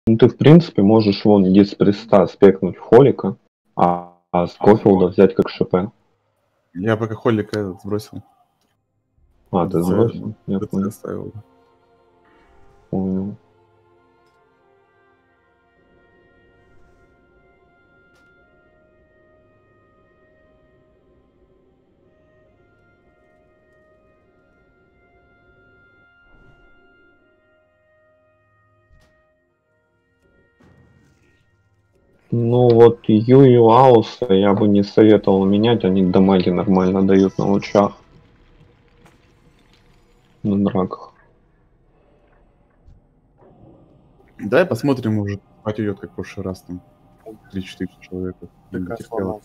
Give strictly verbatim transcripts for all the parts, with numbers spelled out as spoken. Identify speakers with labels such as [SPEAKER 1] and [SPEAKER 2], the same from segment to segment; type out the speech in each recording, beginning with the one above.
[SPEAKER 1] Ну ты в принципе можешь вон иди с приста спекнуть холика, а, а с Кофилда взять как ШП.
[SPEAKER 2] Я пока холика этот сбросил.
[SPEAKER 1] А, ты сбросил? Я понял.
[SPEAKER 2] Оставил.
[SPEAKER 1] Понял. Ну вот Ю и Ауса я бы не советовал менять, они дамаги нормально дают на лучах. На драках.
[SPEAKER 2] Давай посмотрим, уже спать идет, как в прошлый раз там. три-четыре человека.
[SPEAKER 3] ДК сломался.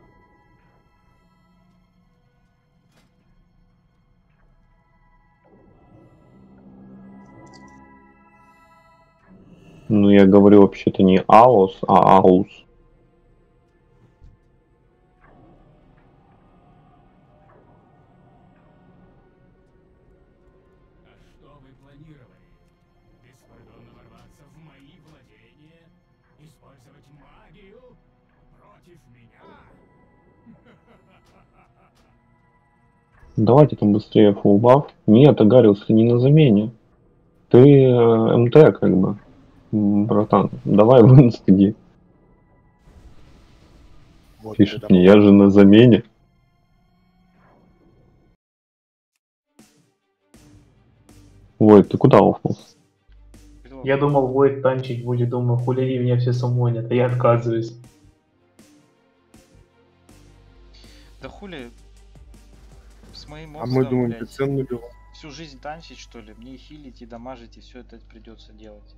[SPEAKER 1] Ну я говорю вообще-то не Аус, а Аус. Давайте там быстрее фуллбаф. Нет, Агариус, ты не на замене. Ты э, МТ как бы. Братан, давай в инст иди.
[SPEAKER 3] Вот,
[SPEAKER 1] Пишет
[SPEAKER 3] когда
[SPEAKER 1] мне, я же на замене. Ой, ты куда уфнулся?
[SPEAKER 4] Я думал, Войд танчить будет, думаю, хуляри меня все самонят, а я отказываюсь.
[SPEAKER 5] Да хули, с моим
[SPEAKER 3] А
[SPEAKER 5] мозгом,
[SPEAKER 3] мы думаем, ты
[SPEAKER 5] блядь,
[SPEAKER 3] цену бил.
[SPEAKER 5] всю жизнь танчить, что ли? Мне и хилить, и дамажить, и все это придется делать.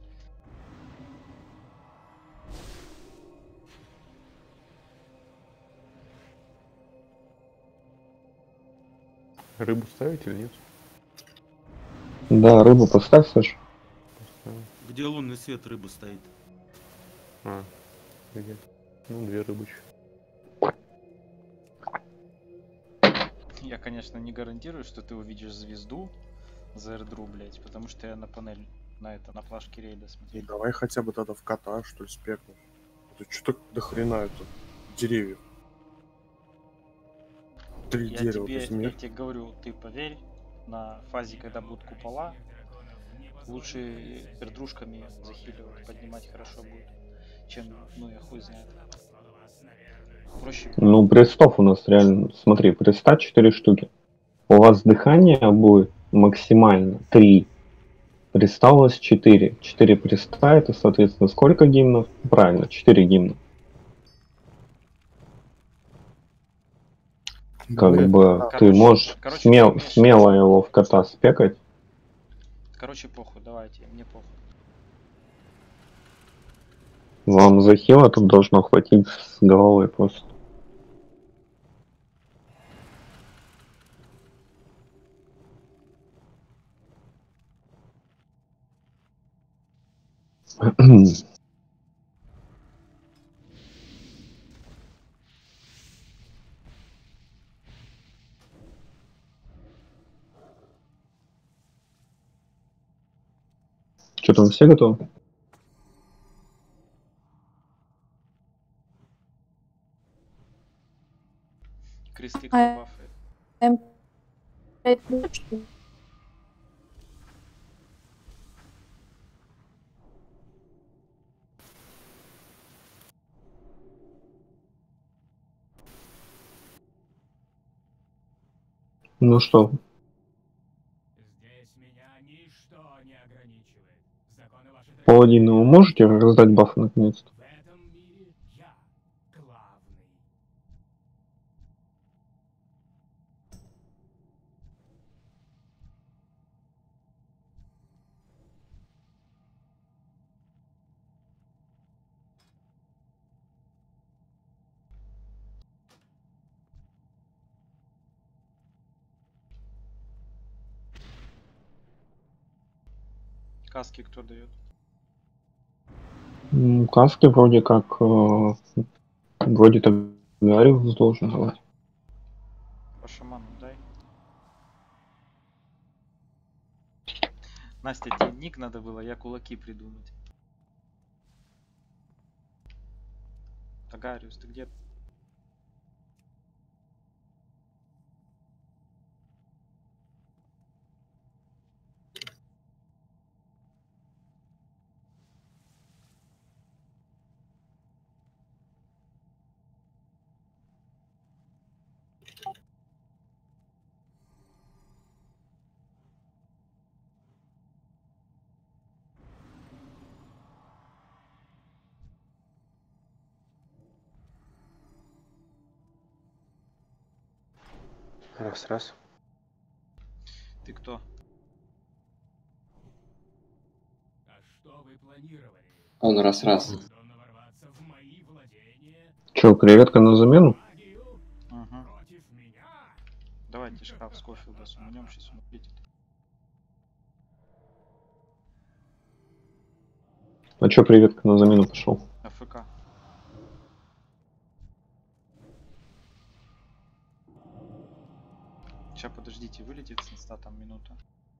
[SPEAKER 6] Рыбу ставить или нет?
[SPEAKER 1] Да, рыбу поставь, Саш.
[SPEAKER 7] Где лунный свет рыба стоит?
[SPEAKER 6] А, где? Ну, две рыбочки.
[SPEAKER 5] Я, конечно, не гарантирую, что ты увидишь звезду за эрдру, блять, потому что я на панель, на это, на плашке рейда смотрю.
[SPEAKER 3] И давай хотя бы тогда в кота, что ли, спекнем. Это что-то до хрена это деревьев. Три
[SPEAKER 5] Я
[SPEAKER 3] дерева,
[SPEAKER 5] тебе,
[SPEAKER 3] возьми.
[SPEAKER 5] я тебе говорю, ты поверь, на фазе, когда будут купола, лучше эрдрушками захиливать, поднимать хорошо будет, чем, ну я хуй знает. Проще.
[SPEAKER 1] Ну, престов у нас реально, смотри, преста четыре штуки. У вас дыхание будет максимально три. Преста у вас четыре. четыре преста, это, соответственно, сколько гимнов? Правильно, четыре гимна. Как
[SPEAKER 3] Блин,
[SPEAKER 1] бы
[SPEAKER 3] да.
[SPEAKER 1] ты
[SPEAKER 5] Короче,
[SPEAKER 1] можешь
[SPEAKER 5] короче,
[SPEAKER 1] смел,
[SPEAKER 5] понимаешь?
[SPEAKER 1] смело его в кота спекать.
[SPEAKER 5] Короче, похуй, давайте, мне похуй.
[SPEAKER 1] Вам захила тут должно хватить с головой просто. Что там, все готовы?
[SPEAKER 5] Кресты кто бафает?
[SPEAKER 8] М пять будет, что ли?
[SPEAKER 1] Ну что? Паладины, вы можете раздать бафы наконец-то?
[SPEAKER 5] Каски кто дает?
[SPEAKER 1] М, Каски вроде как... э, вроде так Гариус должен давать.
[SPEAKER 5] По шаману дай. Настя, тебе ник надо было, я кулаки придумать. Тагариус, ты где?
[SPEAKER 9] Раз, раз.
[SPEAKER 5] Ты кто?
[SPEAKER 9] Он раз-раз.
[SPEAKER 1] Че, креветка на замену?
[SPEAKER 5] Угу. Давайте шкаф с Кофилда сумнем, сейчас он ответит.
[SPEAKER 1] А че креветка на замену пошел?
[SPEAKER 5] АФК. Сейчас подождите, вылетит с инста там минута.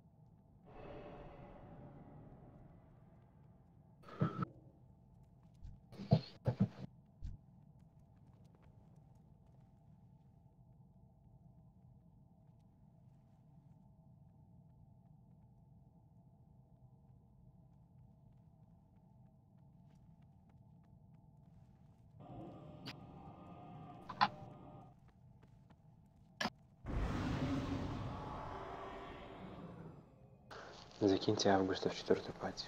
[SPEAKER 9] Закиньте Августа в четвертую пати.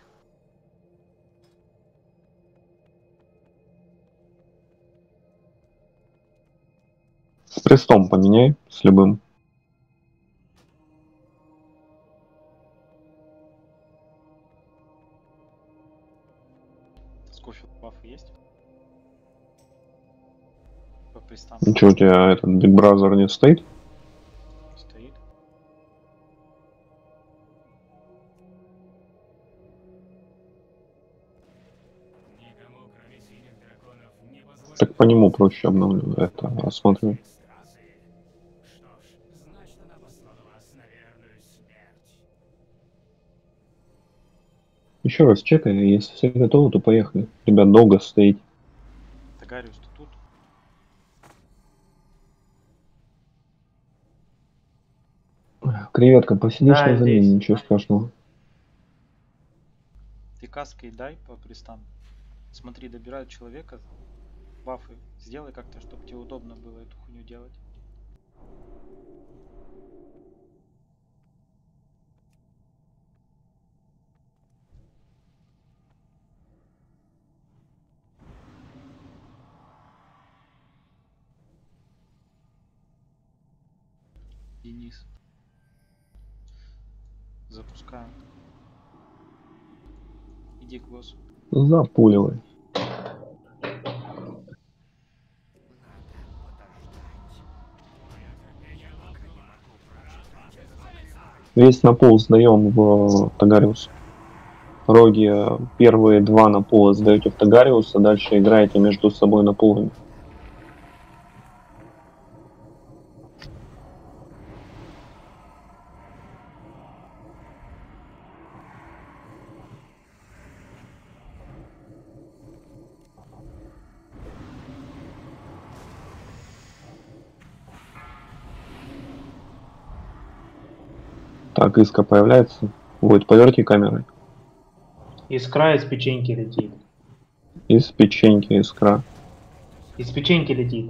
[SPEAKER 1] С престом поменяй, с любым.
[SPEAKER 5] С Кофилд бафы есть? По пристам.
[SPEAKER 1] Ну что, у тебя этот Big Brother не стоит?
[SPEAKER 5] Стоит.
[SPEAKER 1] Так по нему проще обновлю это, осматриваю. Еще раз чекай, если все готовы, то поехали. Ребят, долго стоит.
[SPEAKER 5] Тагариус, ты тут?
[SPEAKER 1] Креветка, посидишь
[SPEAKER 4] Да,
[SPEAKER 1] на замене,
[SPEAKER 4] здесь.
[SPEAKER 1] ничего страшного.
[SPEAKER 5] Ты каской дай по пристам. Смотри, добирают человека. Бафы. Сделай как-то, чтобы тебе удобно было эту хуйню делать. Денис. Запускаем. Иди к боссу.
[SPEAKER 1] Запуливай. Весь на пол сдаем в Тагариус. Роги первые два на пол сдаете в Тагариус, а дальше играете между собой на полами. Так, иска появляется. Будет, поверьте камерой.
[SPEAKER 4] Искра из печеньки летит.
[SPEAKER 1] Из печеньки искра.
[SPEAKER 4] Из печеньки летит.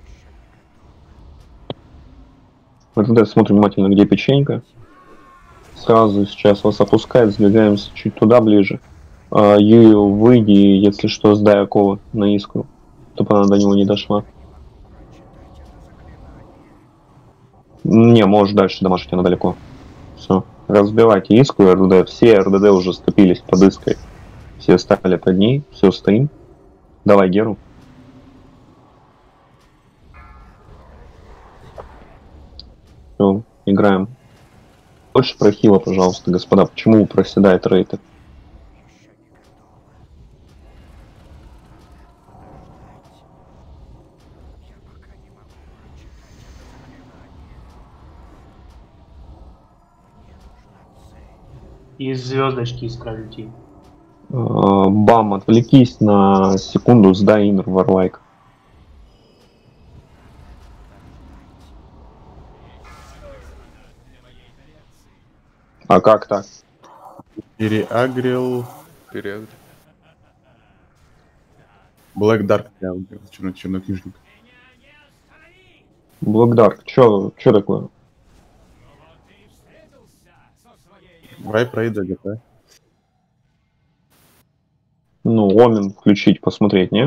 [SPEAKER 1] Вот тогда смотрим внимательно, где печенька. Сразу сейчас вас опускает, сдвигаемся чуть туда ближе. А, Юю, выйди, если что, сдай оковы на искру, чтобы она до него не дошла. Не, можешь дальше домашить, она далеко. Все. Разбивайте иску и эр дэ дэ. Все эр дэ дэ уже ступились под иской. Все стали под ней. Все, стоим. Давай Геру. Все, играем. Больше про хила, пожалуйста, господа. Почему проседает рейты?
[SPEAKER 4] Из звездочки искра летит.
[SPEAKER 1] Бам, отвлекись на секунду, сдай инер варлайк. А как так?
[SPEAKER 2] Переагрил.
[SPEAKER 6] Переагрил.
[SPEAKER 2] Black Dark переагрил. Черно чернокнижник.
[SPEAKER 1] Black Dark, чё, чё такое?
[SPEAKER 2] Вайп рейда ГП.
[SPEAKER 1] Ну, Омен включить, посмотреть, не?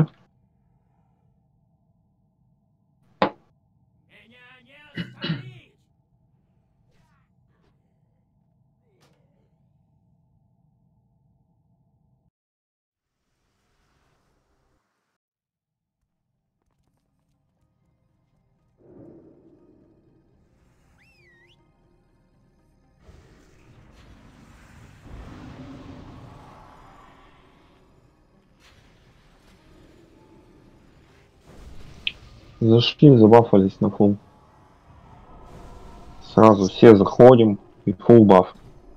[SPEAKER 1] Зашли, забафались на фул. Сразу все заходим и фул баф.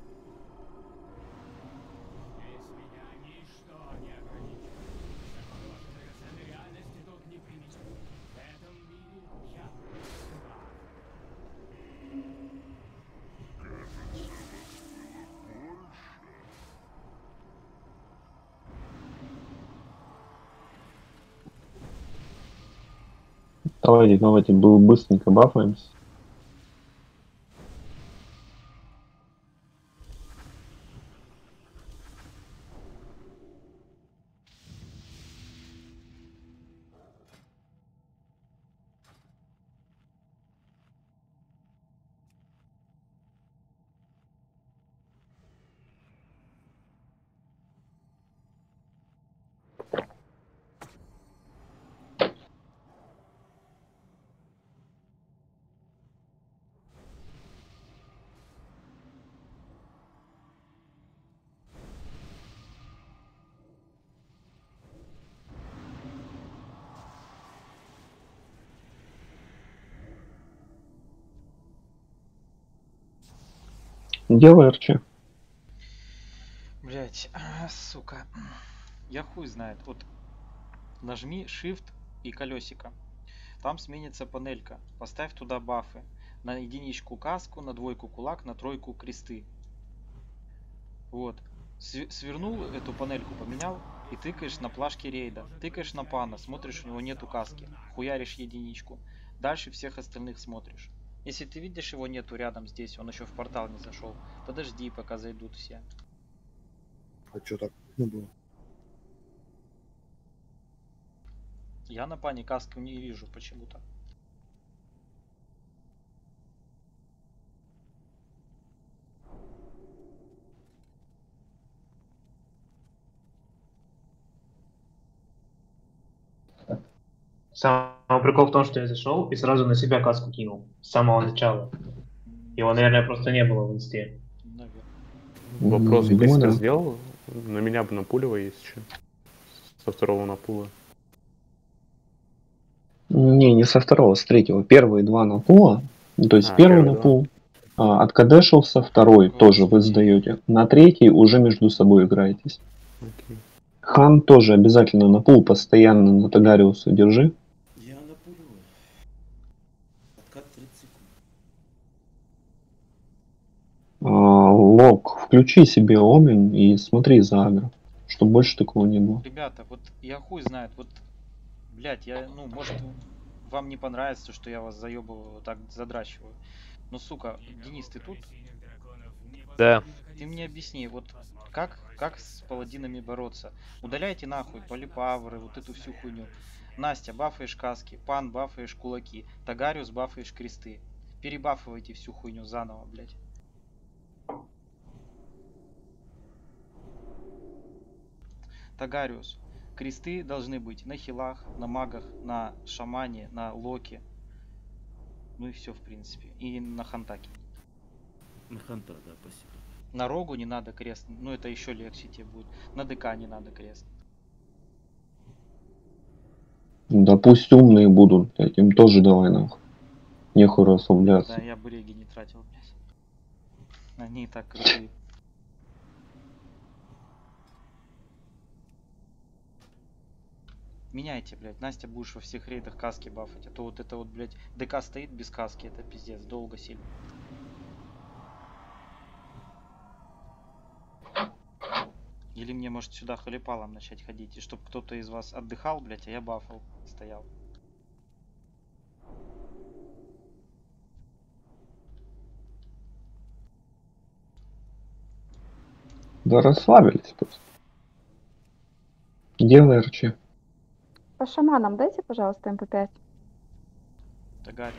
[SPEAKER 1] Давайте, давайте, было быстренько бафаемся. Делай арчи.
[SPEAKER 5] Блять, сука. Я хуй знает. Вот нажми Shift и колесико. Там сменится панелька. Поставь туда бафы. На единичку каску, на двойку кулак, на тройку кресты. Вот. Свернул эту панельку, поменял и тыкаешь на плашке рейда. Тыкаешь на пана, смотришь, у него нету каски. Хуяришь единичку. Дальше всех остальных смотришь. Если ты видишь, его нету рядом здесь, он еще в портал не зашел, подожди, пока зайдут все.
[SPEAKER 3] А что так не было?
[SPEAKER 5] Я на пане каску не вижу почему-то.
[SPEAKER 4] Самый прикол в том, что я зашел и сразу на себя каску кинул. С самого начала. Его, наверное, просто не было в инсте.
[SPEAKER 6] Вопрос,
[SPEAKER 1] Видимо,
[SPEAKER 6] быстро
[SPEAKER 1] да.
[SPEAKER 6] сделал? На меня бы напуливо есть еще. Со второго напула.
[SPEAKER 1] Не, не со второго, с третьего. Первые два напула. То есть
[SPEAKER 6] А,
[SPEAKER 1] первый
[SPEAKER 6] первые
[SPEAKER 1] напул а, откадешился, второй тоже вы сдаете. На третий уже между собой играетесь.
[SPEAKER 6] Окей.
[SPEAKER 1] Хан тоже обязательно напул, постоянно на Тагариуса держи.
[SPEAKER 7] Я напуливаю. Откат тридцать секунд.
[SPEAKER 1] А, Лок, включи себе Омен и смотри за агро, чтобы больше такого не было.
[SPEAKER 5] Ребята, вот я хуй знает, вот, блять, я, ну, может, вам не понравится, что я вас заебываю, вот так задрачиваю. Но, сука, Денис, ты тут?
[SPEAKER 10] Да.
[SPEAKER 5] Ты мне объясни, вот как, как с паладинами бороться? Удаляйте нахуй полипавры, вот эту всю хуйню. Настя, бафаешь каски, Пан, бафаешь кулаки, Тагариус, бафаешь кресты. Перебафывайте всю хуйню заново, блять. Тагариус, кресты должны быть на хилах, на магах, на шамане, на локе. Ну и все, в принципе. И на хантаке.
[SPEAKER 7] На хантер, да, спасибо.
[SPEAKER 5] На рогу не надо крест. Ну это еще легче тебе будет. На ДК не надо крест.
[SPEAKER 1] Да пусть умные будут, блядь, им тоже давай нахуй. Нехуй расслабляться.
[SPEAKER 5] Да, я бы реги не тратил, блядь. Они и так крутые. Меняйте, блядь. Настя, будешь во всех рейдах каски бафать. А то вот это вот, блядь, ДК стоит без каски, это пиздец. Долго сильно. Или мне, может, сюда халипалом начать ходить, и чтобы кто-то из вас отдыхал, блядь, а я бафал стоял.
[SPEAKER 1] Да расслабились просто. Делай РЧ.
[SPEAKER 8] По шаманам дайте, пожалуйста, эм пэ пять.
[SPEAKER 5] Тагарин.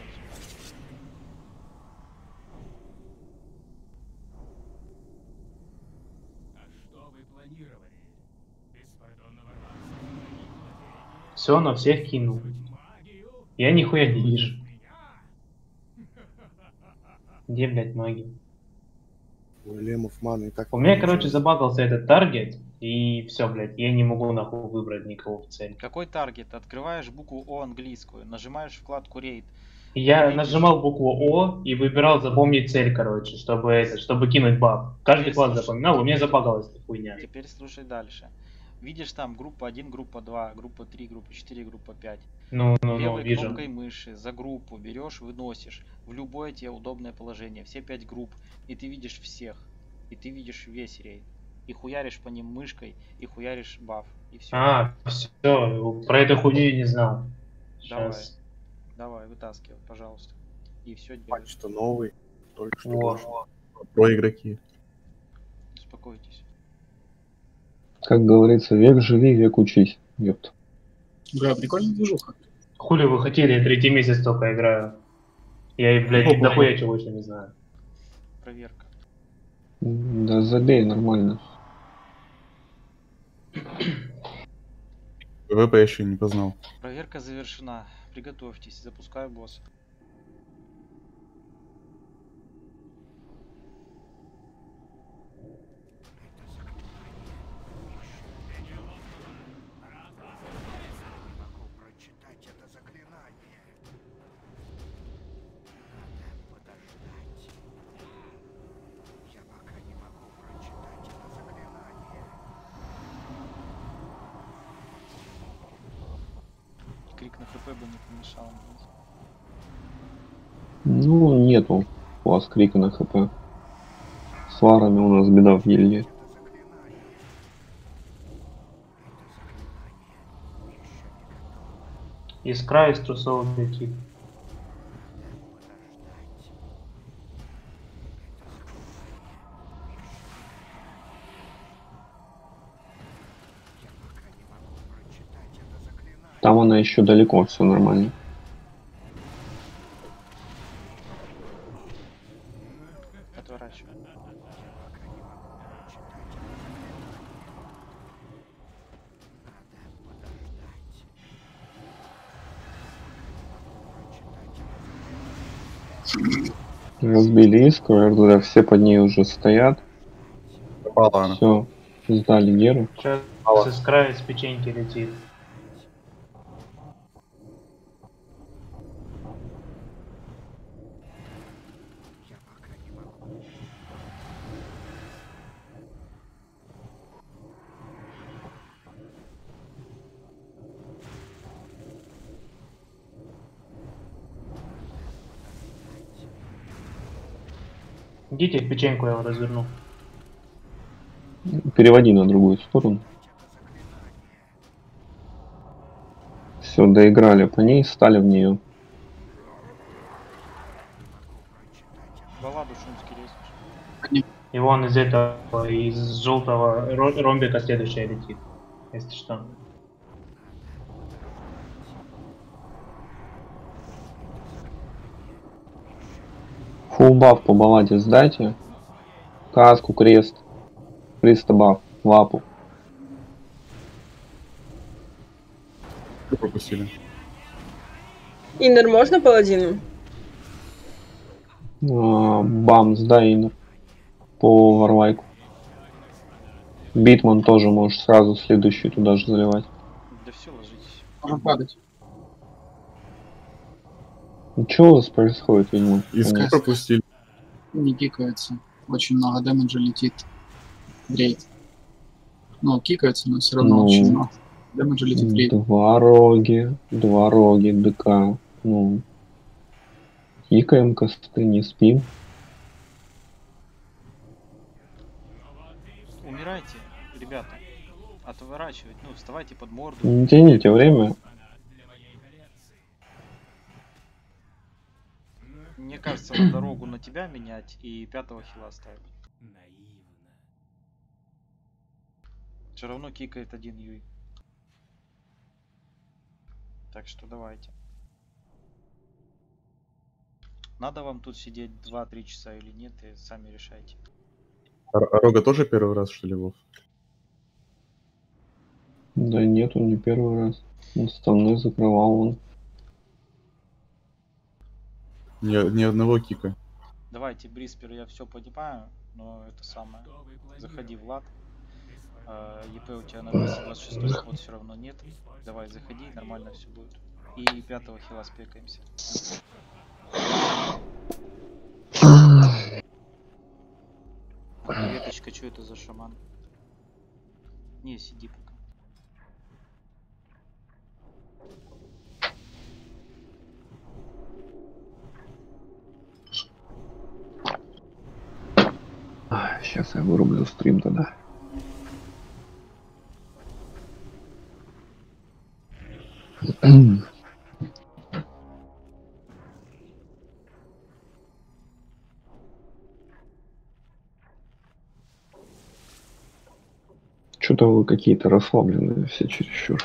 [SPEAKER 4] Все, на всех кинул. Я нихуя не вижу. Где, блядь, маги?
[SPEAKER 3] У лемов маны и так...
[SPEAKER 4] У меня,
[SPEAKER 3] не
[SPEAKER 4] короче,
[SPEAKER 3] получается.
[SPEAKER 4] забагался этот таргет, и все, блядь, я не могу нахуй выбрать никого в цель.
[SPEAKER 5] Какой таргет? Открываешь букву О английскую, нажимаешь вкладку рейд.
[SPEAKER 4] Я
[SPEAKER 5] Видишь?
[SPEAKER 4] нажимал букву О и выбирал запомнить цель, короче, чтобы это, чтобы кинуть баф. Каждый
[SPEAKER 5] Теперь
[SPEAKER 4] класс
[SPEAKER 5] слушай.
[SPEAKER 4] запоминал, у меня забагалась эта хуйня.
[SPEAKER 5] Теперь слушай дальше. Видишь там группа один, группа два, группа три, группа четыре, группа пять.
[SPEAKER 4] Ну, ну, ну,
[SPEAKER 5] Левой
[SPEAKER 4] вижу.
[SPEAKER 5] кнопкой мыши за группу берешь, выносишь в любое тебе удобное положение. Все пять групп. И ты видишь всех. И ты видишь весь рейд. И хуяришь по ним мышкой, и хуяришь баф. И все.
[SPEAKER 4] А, все, про эту хуйню я не знал.
[SPEAKER 5] Давай.
[SPEAKER 4] Сейчас.
[SPEAKER 5] Давай, вытаскивай, пожалуйста. И все делаешь.
[SPEAKER 3] Патч-то новый. Только что
[SPEAKER 4] Во.
[SPEAKER 3] вышел.
[SPEAKER 2] Про игроки.
[SPEAKER 5] Успокойтесь.
[SPEAKER 1] Как говорится, век живи, век учись. Ёпт.
[SPEAKER 11] Бля, прикольная движуха.
[SPEAKER 4] Хули вы хотели, я третий месяц только играю. Я, и, блядь, дохуя чего еще не знаю.
[SPEAKER 5] Проверка.
[SPEAKER 1] Да забей, нормально.
[SPEAKER 2] ПВП я еще не познал.
[SPEAKER 5] Проверка завершена. Приготовьтесь, запускаю босса. Крик на хп бы не помешал. блядь.
[SPEAKER 1] Ну, нету у вас крика на хп. С варами у нас беда в гильдии.
[SPEAKER 4] Искра из трусов летит.
[SPEAKER 1] Там она еще далеко, все нормально.
[SPEAKER 5] Отворачивай.
[SPEAKER 1] Разбили искру, РД, все под ней уже стоят.
[SPEAKER 2] Попала она.
[SPEAKER 1] Все, сдали Геру.
[SPEAKER 4] Сейчас
[SPEAKER 2] Алло.
[SPEAKER 4] искра из печеньки летит. Идите в печеньку, я его разверну.
[SPEAKER 1] Переводи на другую сторону. Все, доиграли по ней, стали в нее.
[SPEAKER 5] Балладу шумский резнешь.
[SPEAKER 4] И вон из этого, из желтого ро- ромбика следующая летит. Если что.
[SPEAKER 1] Фулл баф по балладе сдайте. Каску, крест. Креста баф, лапу.
[SPEAKER 2] Что пропустили?
[SPEAKER 12] Иннер можно паладину?
[SPEAKER 1] А, бам, сдай иннер. По варлайку. Битман тоже можешь сразу следующий туда же заливать.
[SPEAKER 5] Да все, ложитесь.
[SPEAKER 11] Можно падать.
[SPEAKER 1] Ну, что у вас происходит, видимо?
[SPEAKER 2] Искру пропустили.
[SPEAKER 11] Не кикается. Очень много дэмэджа летит. в рейд. Ну, кикается, но все равно
[SPEAKER 1] Ну,
[SPEAKER 11] очень много. Дэмэджа летит в рейд.
[SPEAKER 1] Два роги, два роги, ДК. Ну, кикаем косты, не спим.
[SPEAKER 5] Умирайте, ребят. ребята, отворачивать, ну, вставайте под морду.
[SPEAKER 1] Не тяните время.
[SPEAKER 5] Мне кажется, на дорогу на тебя менять и пятого хила ставить. Все равно кикает один Юй. Так что давайте. Надо вам тут сидеть два-три часа или нет, и сами решайте.
[SPEAKER 2] А Рога тоже первый раз, что ли, Вов?
[SPEAKER 1] Да нет, он не первый раз. Он стороны закрывал он.
[SPEAKER 2] Ни, ни одного кика.
[SPEAKER 5] Давайте, Бриспер, я все понимаю, но это самое. Заходи, Влад. А, ЕП у тебя на двести двадцать шесть вот все равно нет. Давай, заходи, нормально все будет. И пятого хила спекаемся. Веточка, что это за шаман? Не, сиди пока.
[SPEAKER 1] Сейчас я вырублю стрим тогда. Что-то вы какие-то расслабленные все чересчур.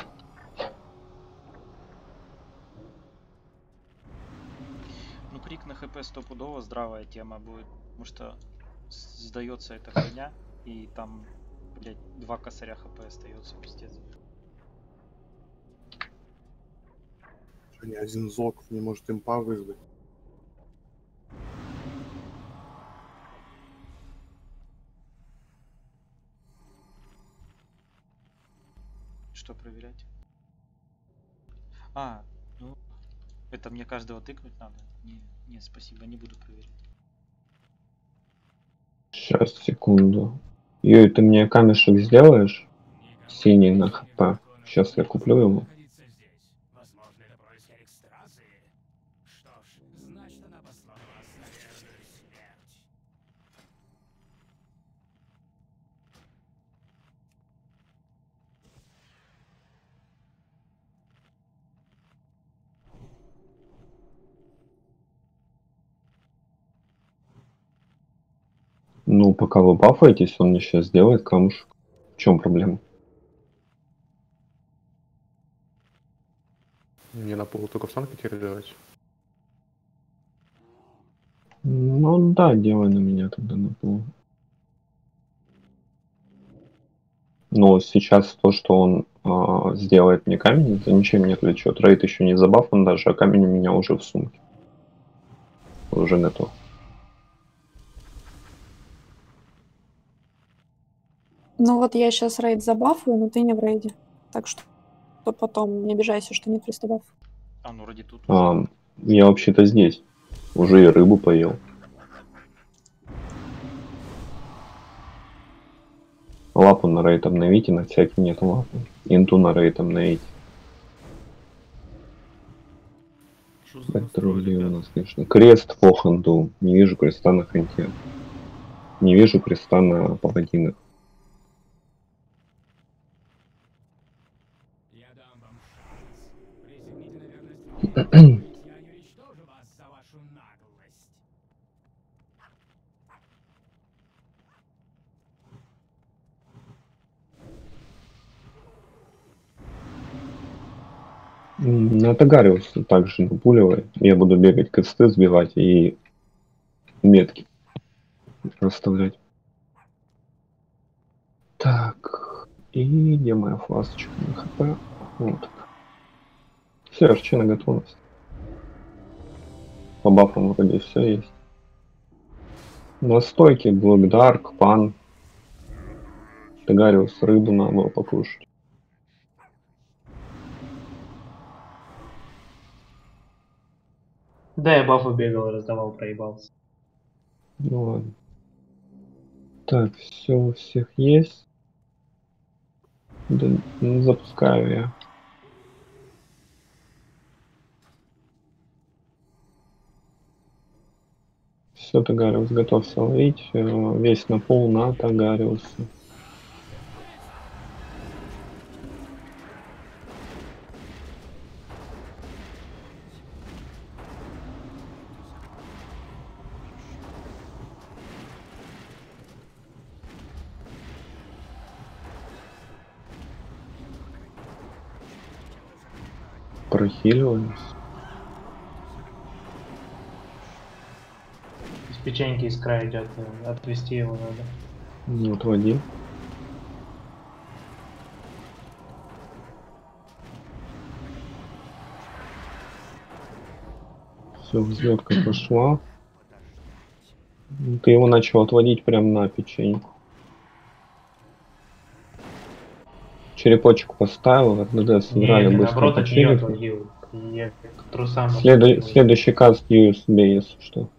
[SPEAKER 5] Ну, крик на хп стопудово здравая тема будет, потому что сдается эта хуйня, и там, блять, два косаря хп остается, пиздец.
[SPEAKER 3] Ни один злок не может импа вызвать.
[SPEAKER 5] Что проверять? А, ну, это мне каждого тыкнуть надо? Не, не, спасибо, не буду проверять.
[SPEAKER 1] Сейчас, секунду. Юй, ты мне камешек сделаешь? Синий на хп. Сейчас я куплю его. Ну, пока вы бафаетесь, он мне сейчас сделает камушек. В чем проблема?
[SPEAKER 6] Мне на полу только в санке теперь делать.
[SPEAKER 1] Ну да, делай на меня тогда на пол. Но сейчас то, что он а, сделает мне камень, это ничем не отвлечет. Рейд еще не забафан даже, а камень у меня уже в сумке. Уже готов.
[SPEAKER 13] Ну вот я сейчас рейд забафую, но ты не в рейде. Так что то потом не обижайся, что нет пристабаф.
[SPEAKER 5] А, ну ради тут.
[SPEAKER 1] А, я вообще-то здесь. Уже и рыбу поел. Лапу на рейд обновите, на всякий нет лапы. Инту на рейд обновите. Патрули у нас, конечно. Крест по ханду. Не вижу креста на ханте. Не вижу креста на паладинах. На Тагариус также напуливай. Я буду бегать ксты сбивать и метки расставлять. Так. И где моя фласочка на хп? Вот. Все, арчи на готовность. По бафам вроде все есть. Настойки, Блэкдарк, Пан. Тагариус, рыбу надо было покушать.
[SPEAKER 4] Да, я бафу бегал, раздавал, проебался.
[SPEAKER 1] Ну ладно. Так, все у всех есть. Да, ну, запускаю я. Все, Тагариус готовься ловить. Весь на пол на Тагариуса. прохиливались.
[SPEAKER 4] Из печеньки из края идет, отвести его надо.
[SPEAKER 1] Не отводи. Все, взлетка пошла. Ты его начал отводить прямо на печеньку. Черепочек поставил, РДД сыграли
[SPEAKER 4] Не,
[SPEAKER 1] быстро.
[SPEAKER 4] наоборот, от нее
[SPEAKER 1] почилили.
[SPEAKER 4] отводил. Я к трусам.
[SPEAKER 1] Следу- Следующий каст ю эс би, если что.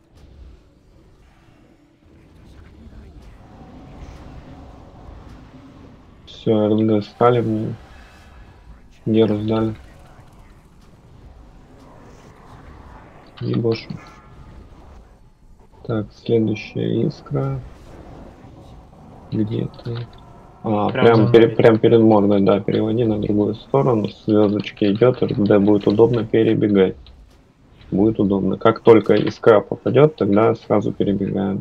[SPEAKER 1] Все, РДД стали в нее. Геру сдали. Ебошу. Так, следующая искра. Где ты? А,
[SPEAKER 4] Прям
[SPEAKER 1] прям,
[SPEAKER 4] за
[SPEAKER 1] пере-
[SPEAKER 4] мной.
[SPEAKER 1] прям перед мордой, да, переводи на другую сторону. Звездочки идет, РДД будет удобно перебегать. Будет удобно. Как только искра попадет, тогда сразу перебегаем.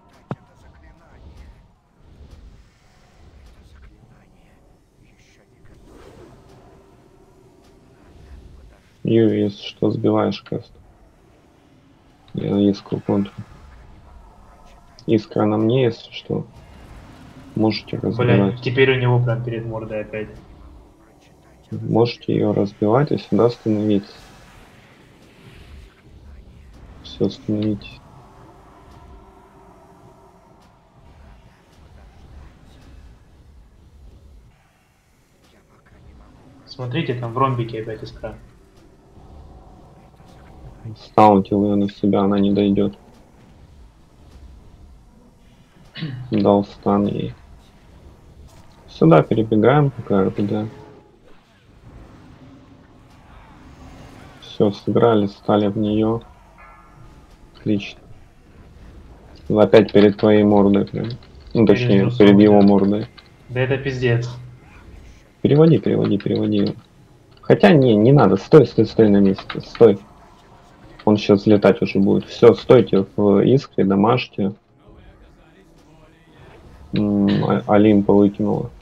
[SPEAKER 1] Ю, если что, сбиваешь каст. Я искру контру. Искра на мне, если что. Можете разбивать.
[SPEAKER 4] Блять, теперь у него прям перед мордой опять.
[SPEAKER 1] Можете ее разбивать и сюда становиться. Все, становитесь.
[SPEAKER 4] Смотрите, там в ромбике опять искра.
[SPEAKER 1] Стаунтил ее на себя, она не дойдет. Дал стан ей. Сюда перебегаем пока РПД. Все, сыграли, стали в нее. Отлично. Опять перед твоей мордой прям. Ну, точнее,
[SPEAKER 4] Перед
[SPEAKER 1] перед
[SPEAKER 4] трусом,
[SPEAKER 1] его
[SPEAKER 4] да.
[SPEAKER 1] мордой.
[SPEAKER 4] Да это пиздец.
[SPEAKER 1] Переводи, переводи, переводи. Хотя не, не надо. Стой, стой, стой на месте. Стой. Он сейчас взлетать уже будет. Все, стойте в искре, домашьте. М, А- Олимпа выкинула.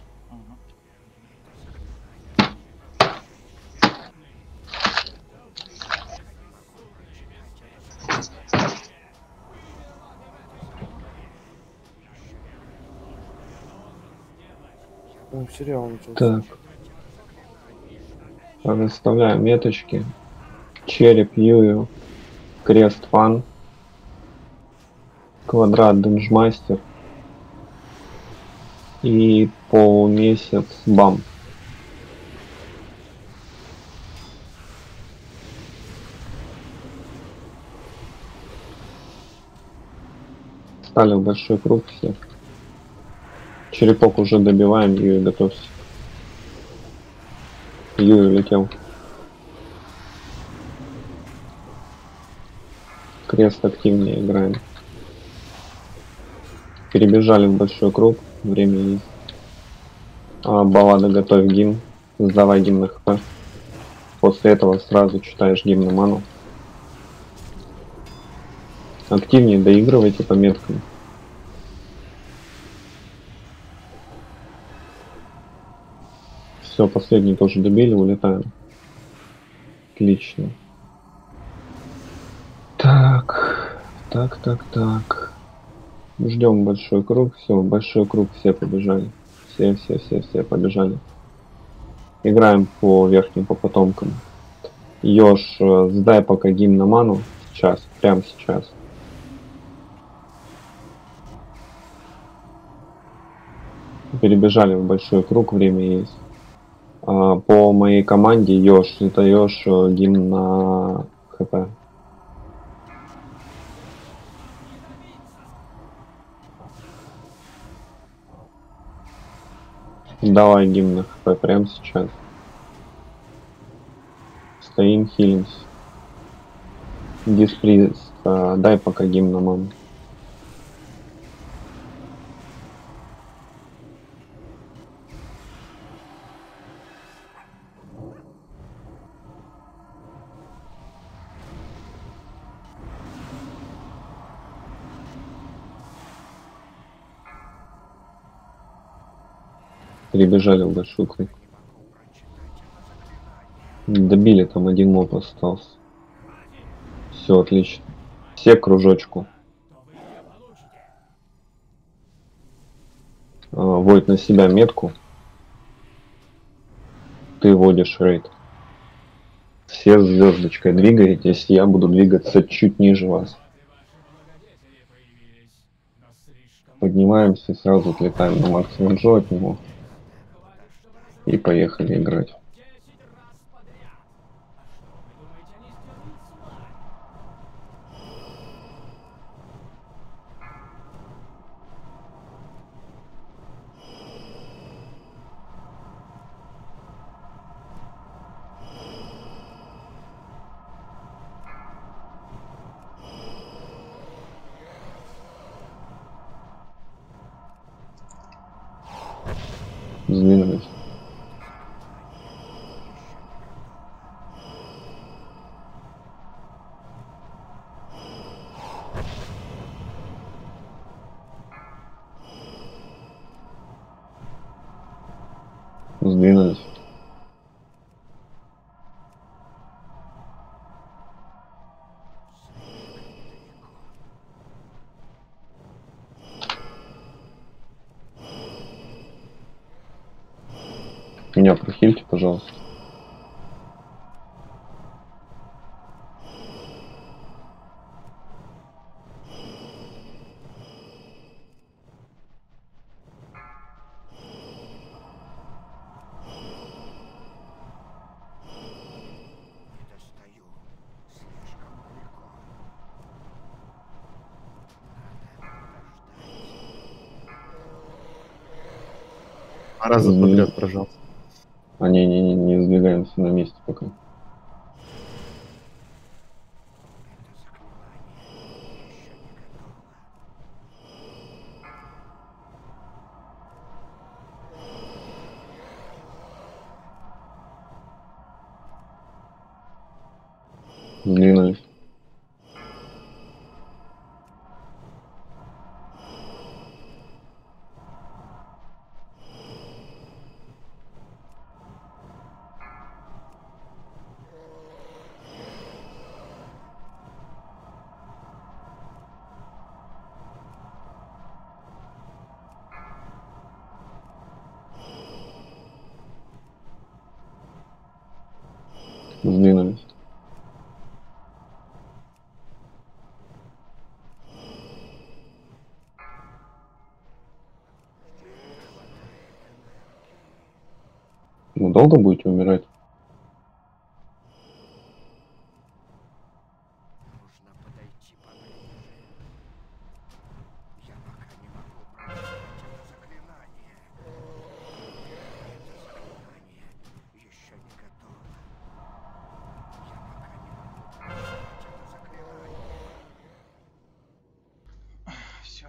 [SPEAKER 3] Ну, сериал начался.
[SPEAKER 1] Так. Расставляем меточки. Череп Юю. Крест Фан. Квадрат Денджмастер. И полумесяц Бам. Стали в большой круг все. Черепок уже добиваем, Юй, готовься. Юй улетел. Крест активнее играем. Перебежали в большой круг. Время есть. А, баллада готовь гимн. Сдавай гимн на хп. После этого сразу читаешь гимн на ману. Активнее доигрывайте по меткам. Все, последний тоже добили, улетаем. Отлично. Так, так, так, так. Ждем большой круг. Все, большой круг, все побежали. Все, все, все, все побежали. Играем по верхним, по потомкам. Ёж, э, сдай пока гимн на ману. Сейчас, прямо сейчас. Перебежали в большой круг, время есть. А, по моей команде Ёж, сдаешь э, гимн на хп. Давай гимн на хп прямо сейчас. Стоим, хилимся. Дисприз, э, дай пока гимн на ману. Перебежали в большой круг. Добили, там один моб остался. Все отлично. Все к кружочку. А, Войд, на себя метку. Ты водишь рейд. Все с звездочкой двигаетесь, я буду двигаться чуть ниже вас. Поднимаемся, сразу отлетаем на максимум джо от него. И поехали играть. Сдвинулись. Сдвинулись. Меня прохильте, пожалуйста.
[SPEAKER 2] Два раза подряд прожал.
[SPEAKER 1] А не, не, не, не сдвигаемся на месте пока. Сдвинулись. Сдвинулись. Ну, долго будете умирать?
[SPEAKER 5] Все.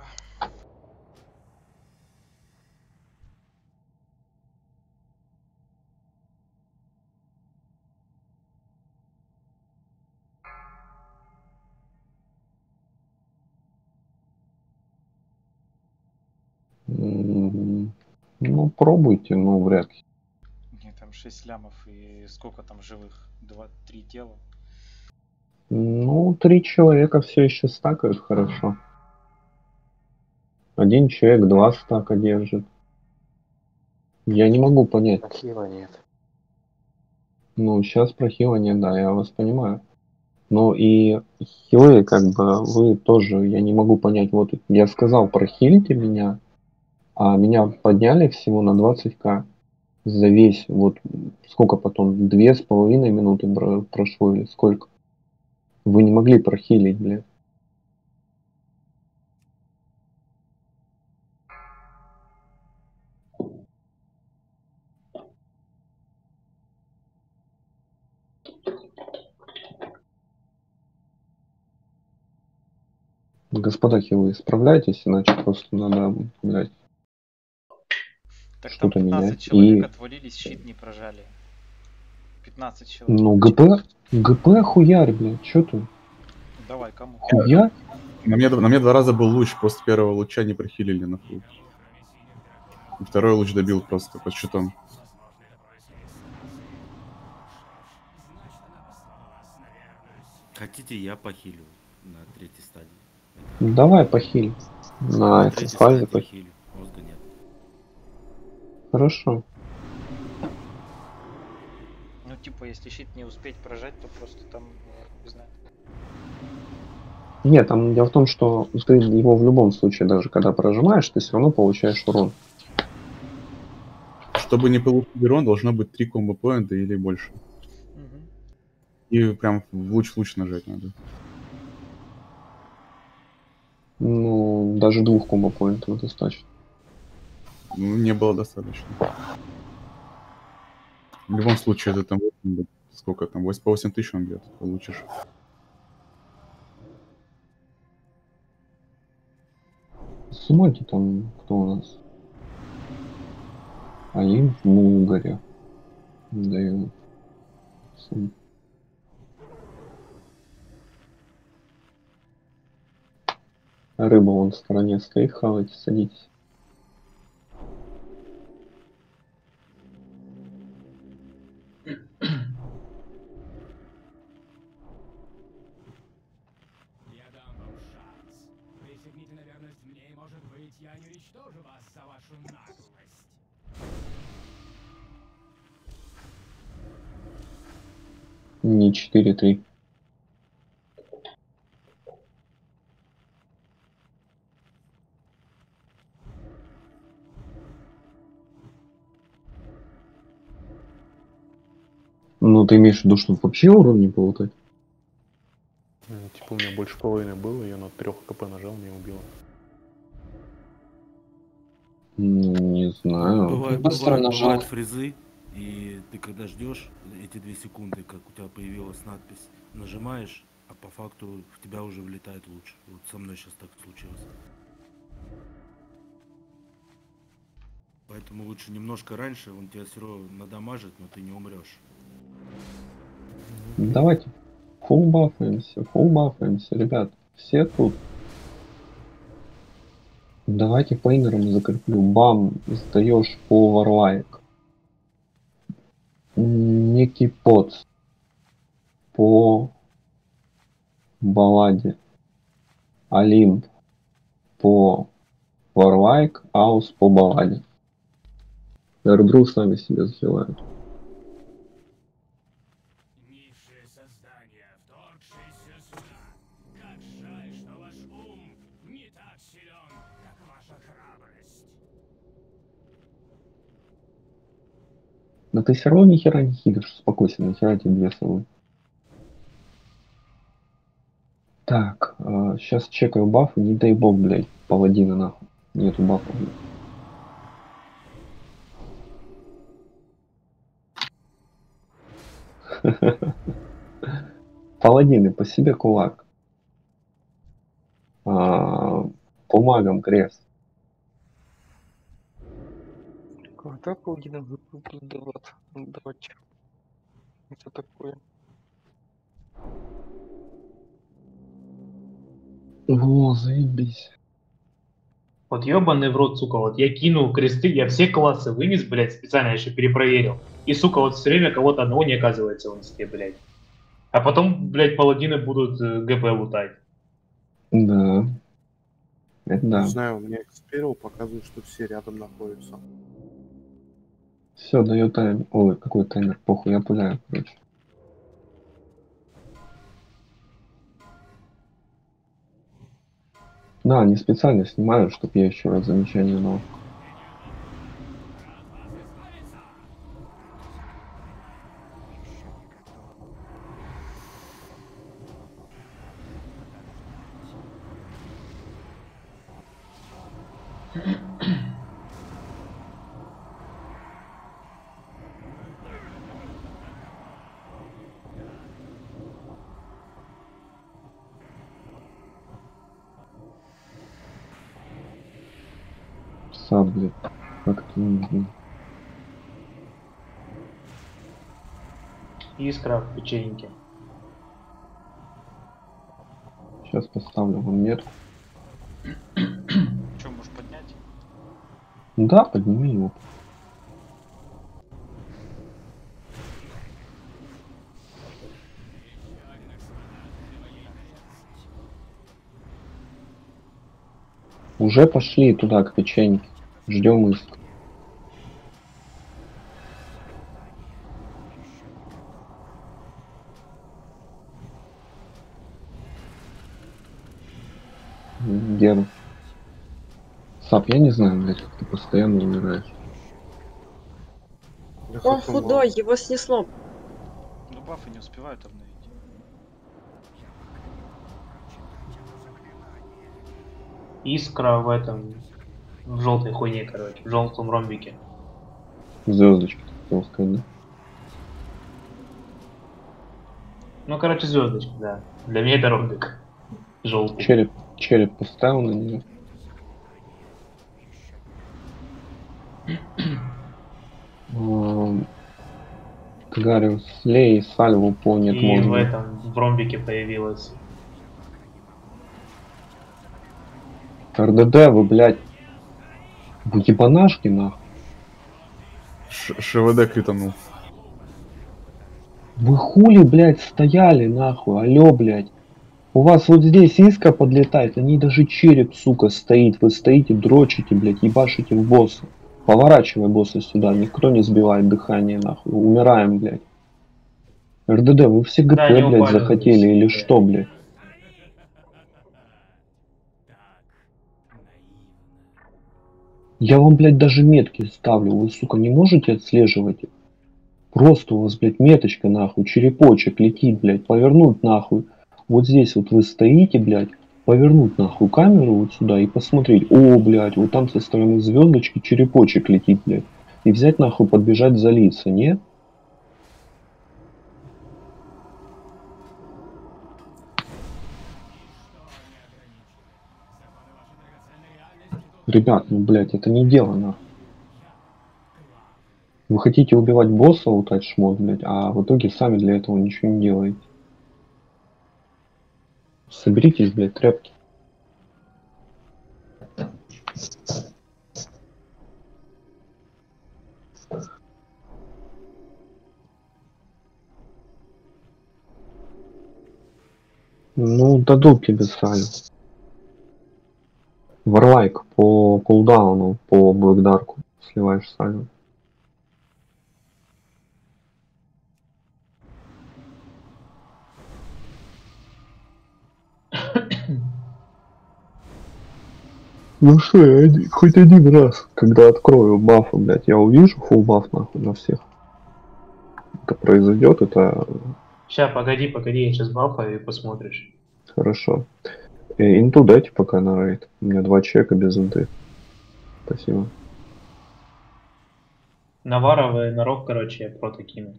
[SPEAKER 1] М, Ну, пробуйте, но вряд ли.
[SPEAKER 5] Нет, там шесть лямов и сколько там живых? Два-три тела.
[SPEAKER 1] Ну, три человека все еще стакают хорошо. Один человек два стака держит. Я не могу понять.
[SPEAKER 9] Архива нет.
[SPEAKER 1] Ну, сейчас про хила нет, да, я вас понимаю. Ну и хилы, как бы, вы тоже, я не могу понять, вот я сказал, прохилите меня, а меня подняли всего на двадцать ка за весь, вот сколько потом, две с половиной минуты бро- прошло или сколько? Вы не могли прохилить, блядь. Господа хилы, справляйтесь, иначе просто надо, блядь,
[SPEAKER 5] Так там
[SPEAKER 1] что-то
[SPEAKER 5] пятнадцать
[SPEAKER 1] менять.
[SPEAKER 5] человек
[SPEAKER 1] И,
[SPEAKER 5] отвалились, щит не прожали. пятнадцать человек.
[SPEAKER 1] ну, ГП, ГП хуярь, блядь, чё ты?
[SPEAKER 5] Давай, кому?
[SPEAKER 1] Хуя?
[SPEAKER 2] На мне, на мне два раза был луч, после первого луча не прохилили нахуй. И второй луч добил просто по щитам.
[SPEAKER 7] Хотите, я похилю на третьей стадии.
[SPEAKER 1] Давай похиль. На
[SPEAKER 7] На
[SPEAKER 1] этой
[SPEAKER 7] третьей
[SPEAKER 1] фазе
[SPEAKER 7] стадии
[SPEAKER 1] похиль.
[SPEAKER 7] хилю. Мозга нет.
[SPEAKER 1] Хорошо.
[SPEAKER 5] Ну, типа, если щит не успеть прожать, то просто там, не знаю.
[SPEAKER 1] Нет, там дело в том, что ты его в любом случае, даже когда прожимаешь, ты все равно получаешь урон.
[SPEAKER 2] Чтобы не получить урон, должно быть три комбо-поинта или больше.
[SPEAKER 5] Мгм.
[SPEAKER 2] И прям в луч в луч нажать надо.
[SPEAKER 1] Ну, даже двух комбо-поинтов достаточно.
[SPEAKER 2] Ну, не было достаточно. В любом случае, это там восемь, сколько там, восемь по восемь тысяч он бьет, получишь.
[SPEAKER 1] Смотрите, там кто у нас? Алим в Мулгаре. Даю. Сам. Рыба вон в стороне стоит, хавайте, садитесь. Не четыре три. Ну, ты имеешь в виду, чтобы вообще урон не получать?
[SPEAKER 6] Ну, типа у меня больше половины было, я на трех КП нажал, меня убило.
[SPEAKER 1] Ну, не знаю.
[SPEAKER 7] Бывают,
[SPEAKER 1] Быстро
[SPEAKER 7] бывают,
[SPEAKER 1] нажал.
[SPEAKER 7] бывают фризы, и ты когда ждешь эти две секунды, как у тебя появилась надпись, нажимаешь, а по факту в тебя уже влетает луч. Вот со мной сейчас так случилось. Поэтому лучше немножко раньше, он тебя все равно надамажит, но ты не умрешь.
[SPEAKER 1] Давайте фулл бафаемся, фулл бафаемся, ребят. Все тут. Давайте по инерам закреплю. Бам, сдаешь по Варлайк. Некий поц по балладе. Олимп по Варлайк, Аус по балладе. Эрдру сами себе захилают. Но ты все равно ни хера не хилишь, успокойся, нахера тебе две совы. Так, э, сейчас чекаю бафы, не дай бог, блядь, паладина нахуй. Нету бафа, блядь. Паладины, по себе кулак. А, по магам крест.
[SPEAKER 10] Когда паладина выпадет давать? Давать. Это такое.
[SPEAKER 1] О, заебись.
[SPEAKER 4] Вот ебаный в рот, сука, вот я кинул кресты, я все классы вынес, блядь, специально еще перепроверил. И, сука, вот все время кого-то одного не оказывается в инсте, блядь. А потом, блядь, паладины будут э, ГП лутать.
[SPEAKER 1] Да. Это да.
[SPEAKER 3] Не знаю, у меня эксперил показывает, что все рядом находятся.
[SPEAKER 1] Все, даю таймер. Ой, какой таймер, похуй, я пуляю, короче. Да, не специально снимаю, чтоб я еще раз замечание дал. Сад, блядь. Как это нужно?
[SPEAKER 4] Искра в печеньке.
[SPEAKER 1] Сейчас поставлю вам метку.
[SPEAKER 5] Что, можешь поднять?
[SPEAKER 1] Да, подними его. Уже пошли туда, к печеньке. Ждем иск. Геру. Сап, я не знаю, блядь, как ты постоянно умираешь.
[SPEAKER 12] Он худой, его снесло.
[SPEAKER 5] Ну бафы не успевают обновить.
[SPEAKER 4] Искра в этом, в желтой хуйне, короче, в желтом ромбике.
[SPEAKER 1] Звездочки, хотел сказать, да?
[SPEAKER 4] Ну, короче, звездочка, да. Для меня это ромбик. Желтый.
[SPEAKER 1] Череп, череп поставил на нее. Тгариус, Лей, Сальву по нет
[SPEAKER 4] И
[SPEAKER 1] можно.
[SPEAKER 4] в этом, в ромбике появилась.
[SPEAKER 1] РДД, вы, блядь, вы ебанашки, нахуй.
[SPEAKER 2] ШВД кританул.
[SPEAKER 1] Вы хули, блядь, стояли, нахуй, алё, блядь. У вас вот здесь иска подлетает, на ней даже череп, сука, стоит. Вы стоите, дрочите, блядь, ебашите в босса. Поворачивай босса сюда, никто не сбивает дыхание, нахуй. Умираем, блядь. РДД, вы все ГП,
[SPEAKER 4] Да, не
[SPEAKER 1] блядь,
[SPEAKER 4] упали
[SPEAKER 1] захотели
[SPEAKER 4] здесь,
[SPEAKER 1] или
[SPEAKER 4] да.
[SPEAKER 1] что, блядь? Я вам, блядь, даже метки ставлю. Вы, сука, не можете отслеживать? Просто у вас, блядь, меточка, нахуй, черепочек летит, блядь, повернуть, нахуй. Вот здесь вот вы стоите, блядь, повернуть, нахуй, камеру вот сюда и посмотреть. О, блядь, вот там со стороны звездочки черепочек летит, блядь. И взять, нахуй, подбежать, залиться, нет? Ребят, ну, блядь, это не дело, нахуй. Вы хотите убивать босса, лутать шмот, блядь, а в итоге сами для этого ничего не делаете. Соберитесь, блядь, тряпки. Ну, дадут тебе салю. Варлайк по кулдауну, по блэкдарку сливаешь салю. Ну что, я один- хоть один раз, когда открою бафы, блядь, я увижу фулл баф, нахуй, на всех. Это произойдет, это
[SPEAKER 4] Ща, погоди, погоди, я сейчас бафаю и посмотришь.
[SPEAKER 1] хорошо. Э, инту дайте пока на рейд. У меня два чека без инты. Спасибо.
[SPEAKER 4] Наваровый нарог, короче, я прото кину.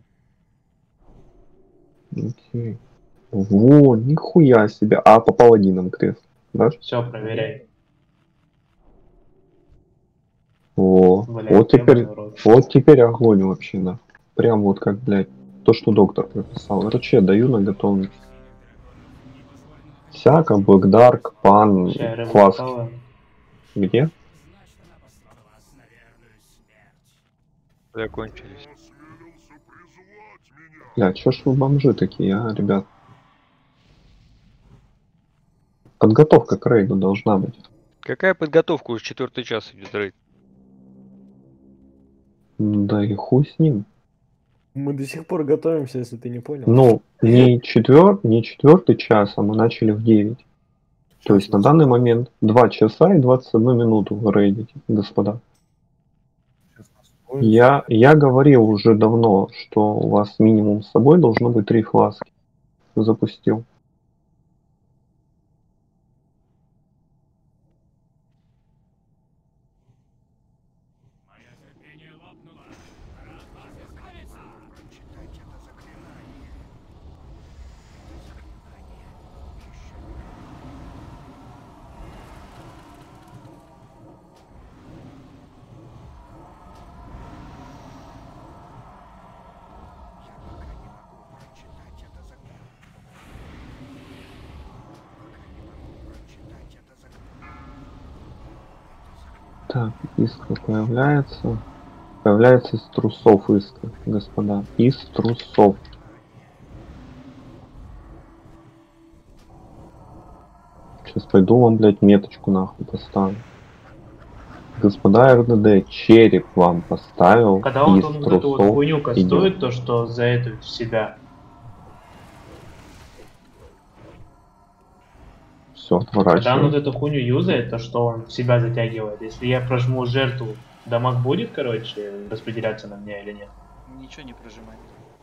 [SPEAKER 1] Окей. Во, нихуя себе. А по паладинам крест, да?
[SPEAKER 4] Все, проверяй.
[SPEAKER 1] О,
[SPEAKER 4] Блядь,
[SPEAKER 1] вот теперь,
[SPEAKER 4] ёбаный рот.
[SPEAKER 1] вот теперь огонь вообще, да. Прям вот как, блядь, то, что доктор прописал. РЧ даю на готовность. Всяко, Блэкдарк, Пан,
[SPEAKER 4] Ща, рыбу
[SPEAKER 1] Фласк.
[SPEAKER 4] стала.
[SPEAKER 1] Где?
[SPEAKER 14] Закончились.
[SPEAKER 1] Бля, чё ж вы бомжи такие, а, ребят? Подготовка к рейду должна быть.
[SPEAKER 14] Какая подготовка? Уже четвертый час идет рейд.
[SPEAKER 1] Да и хуй с ним.
[SPEAKER 15] Мы до сих пор готовимся, если ты не понял.
[SPEAKER 1] Ну, не, четвер... не четвертый час, а мы начали в девять. То есть на данный момент два часа и двадцать одну минуту вы рейдите, господа. Я, я говорил уже давно, что у вас минимум с собой должно быть три фласки. Запустил. Так, искра появляется. Появляется из трусов искра, господа. Из трусов. Сейчас пойду вам, блядь, меточку нахуй поставлю. Господа РДД, череп вам поставил
[SPEAKER 4] Когда вот
[SPEAKER 1] из
[SPEAKER 4] он вот эту вот
[SPEAKER 1] трусов
[SPEAKER 4] хуйню
[SPEAKER 1] идет.
[SPEAKER 4] кастует, то что за это в себя.
[SPEAKER 1] Все,
[SPEAKER 4] Когда он вот
[SPEAKER 1] отворачивай.
[SPEAKER 4] эту хуйню юзает, то что он в себя затягивает. Если я прожму жертву, дамаг будет, короче, распределяться на меня или нет?
[SPEAKER 5] Ничего не прожимай.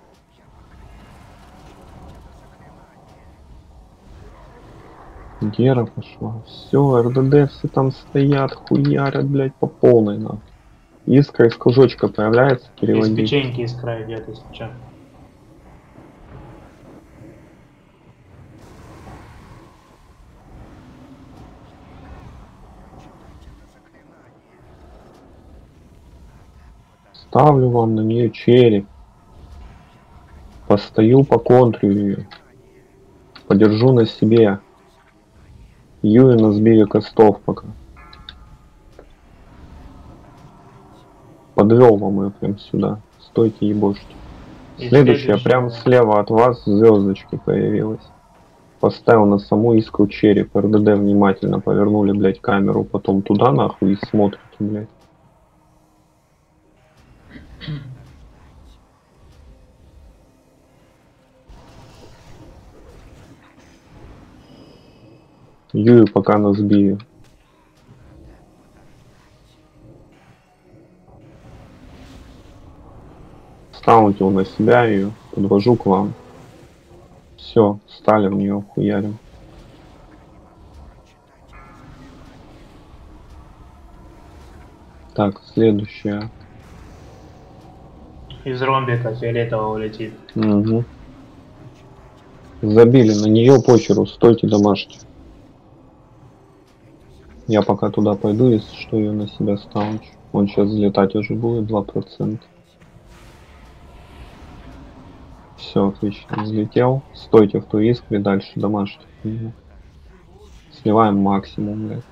[SPEAKER 1] Гера пошла. Все, РДД все там стоят, хуярят, блядь, по полной, нахуй. Искра из кружочка появляется,
[SPEAKER 4] Из
[SPEAKER 1] переводи.
[SPEAKER 4] печеньки искра идет, если что.
[SPEAKER 1] Ставлю вам на нее череп. Постою по контрю ее. Подержу на себе. Юи на сбиве костов пока. Подвел вам ее прям сюда. Стойте и ебошьте.
[SPEAKER 4] И
[SPEAKER 1] Следующая
[SPEAKER 4] следующая,
[SPEAKER 1] прям
[SPEAKER 4] да.
[SPEAKER 1] слева от вас звездочки появилась. Поставил на саму искру череп. РДД внимательно повернули, блядь, камеру потом туда нахуй и смотрите, блядь. Юю пока на сбиве. Ставлю на себя ее, подвожу к вам. Все, стали в нее хуярим. Так, следующая.
[SPEAKER 4] Из ромбика фиолетового летит.
[SPEAKER 1] Угу. Забили на нее почеру, стойте домашки. Я пока туда пойду, если что, ее на себя ставлю. Он сейчас взлетать уже будет, два процента. Все, отлично, взлетел. Стойте в той искре, дальше домашки. Угу. Сливаем максимум, блядь.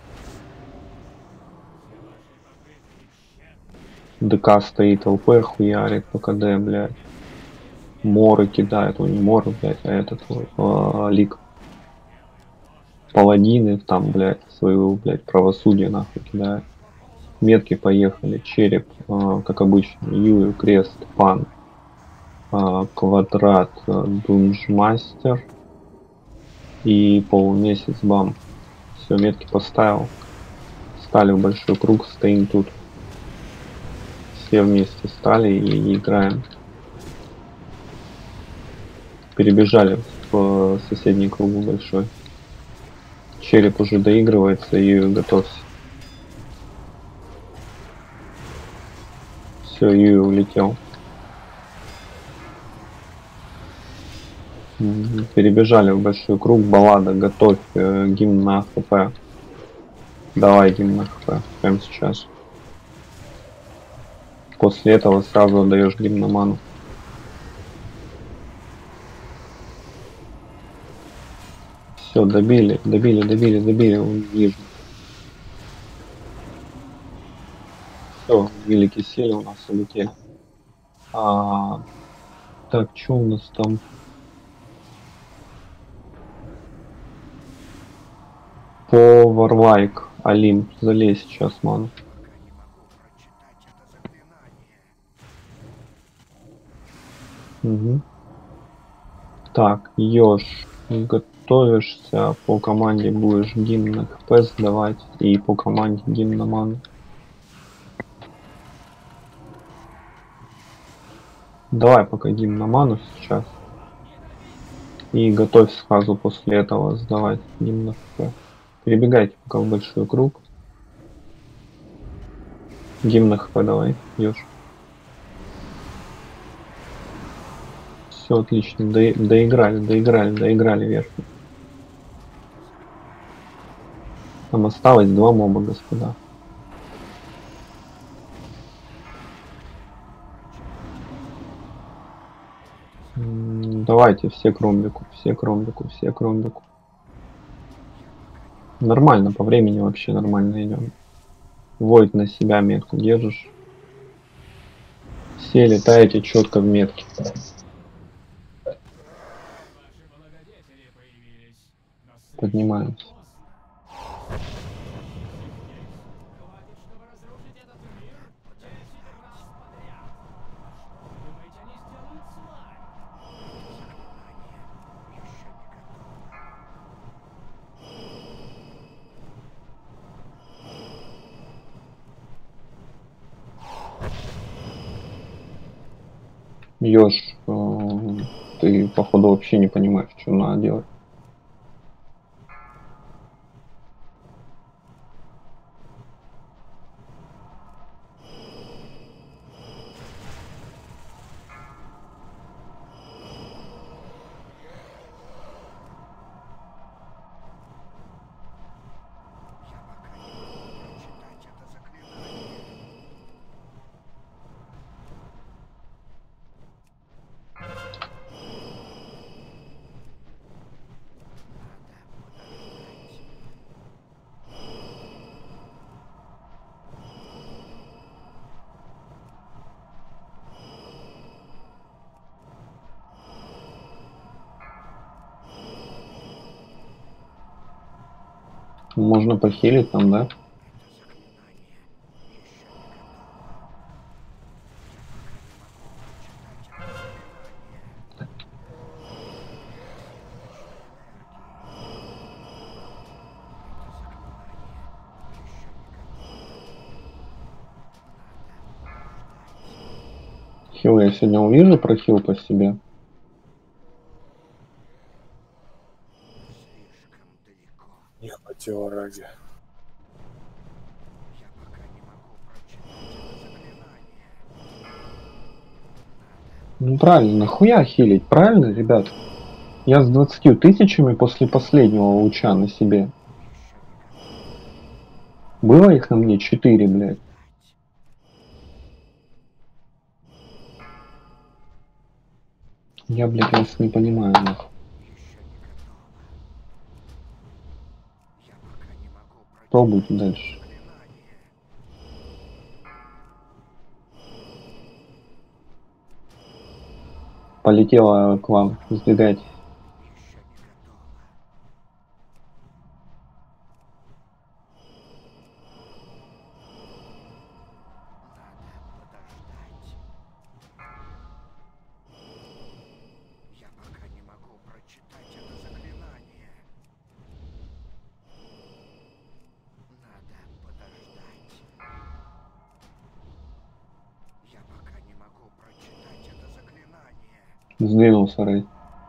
[SPEAKER 1] ДК стоит, ЛП хуярит по КД, блядь. Моры кидает, он не моры, блядь, а этот э, лик. Паладины там, блядь, своего, блядь, правосудия нахуй кидает. Метки поехали, череп, э, как обычно, Юю, крест, пан, э, квадрат, э, дунжмастер и полумесяц, бам. Все, метки поставил. Стали в большой круг, стоим тут. Все вместе стали и играем. Перебежали в соседний круг большой. Череп уже доигрывается и готовься. Все, Юй улетел. Перебежали в большой круг. Баллада, готовь э, гимн на ХП. Давай гимн на ХП. Прямо сейчас. После этого сразу отдаешь гимн на ману. Все, добили, добили, добили, добили, он вижу. Все, великие сели у нас улетели. А, так, что у нас там? По Варлайк, Олимп, залезь сейчас, ману. Угу. Так, Ёж, готовишься, по команде будешь гимн на КП сдавать и по команде гимн на ману. Давай пока гимн на ману сейчас. И готовь сразу после этого сдавать гимн на КП. Перебегайте пока в большой круг. Гимн на ХП давай, Ёж. Все отлично, До, доиграли, доиграли, доиграли верхний. Там осталось два моба, господа. М, Давайте все к ромбику, все к ромбику, все к ромбику. Нормально, по времени вообще нормально идем. Войд на себя метку держишь. Все летаете четко в метке. Поднимаемся. Ёж, э, ты, походу, вообще не понимаешь, что надо делать. Можно похилить там, да? Хил я сегодня увижу про хил по себе.
[SPEAKER 3] Не хватило ради.
[SPEAKER 1] Ну правильно, нахуя хилить, правильно, ребят? Я с двадцатью тысячами после последнего луча на себе. Было их на мне четыре, блядь. Я, блядь, вас не понимаю, нахуй. Пробуйте дальше. Полетела к вам, сдвигайте. Сдвинулся Рэй.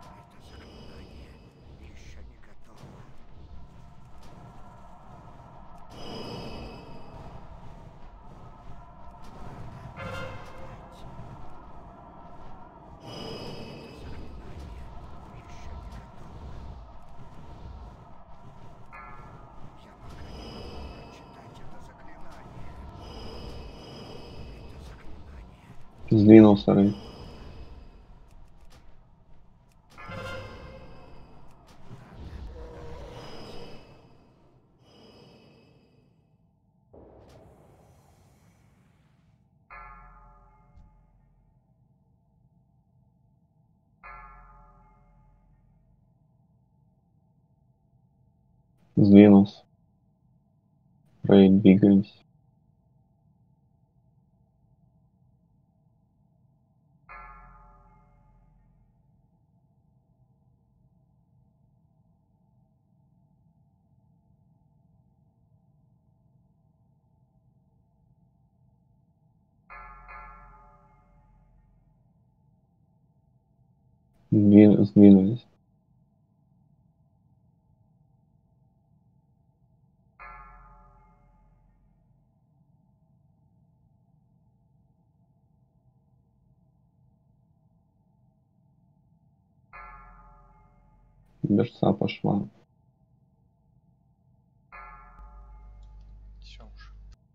[SPEAKER 1] Сдвинулся Рэй. Сдвинулся. Рэй, двигаемся. Сдвину- Сдвинулись. Берца пошла.
[SPEAKER 5] Все уж.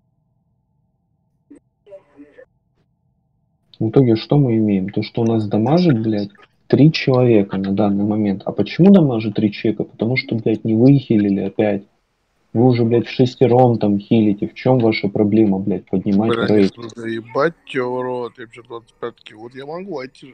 [SPEAKER 1] В итоге что мы имеем? То, что у нас дамажит, блядь, три человека на данный момент. А почему дамажит три человека? Потому что, блядь, не вы хилили опять. Вы уже, блядь, в шестером там хилите. В чем ваша проблема, блядь, поднимать
[SPEAKER 16] Бля,
[SPEAKER 1] рейд?
[SPEAKER 16] ну заебать тебя в рот, я вообще двадцать пятки, вот я могу, а те же.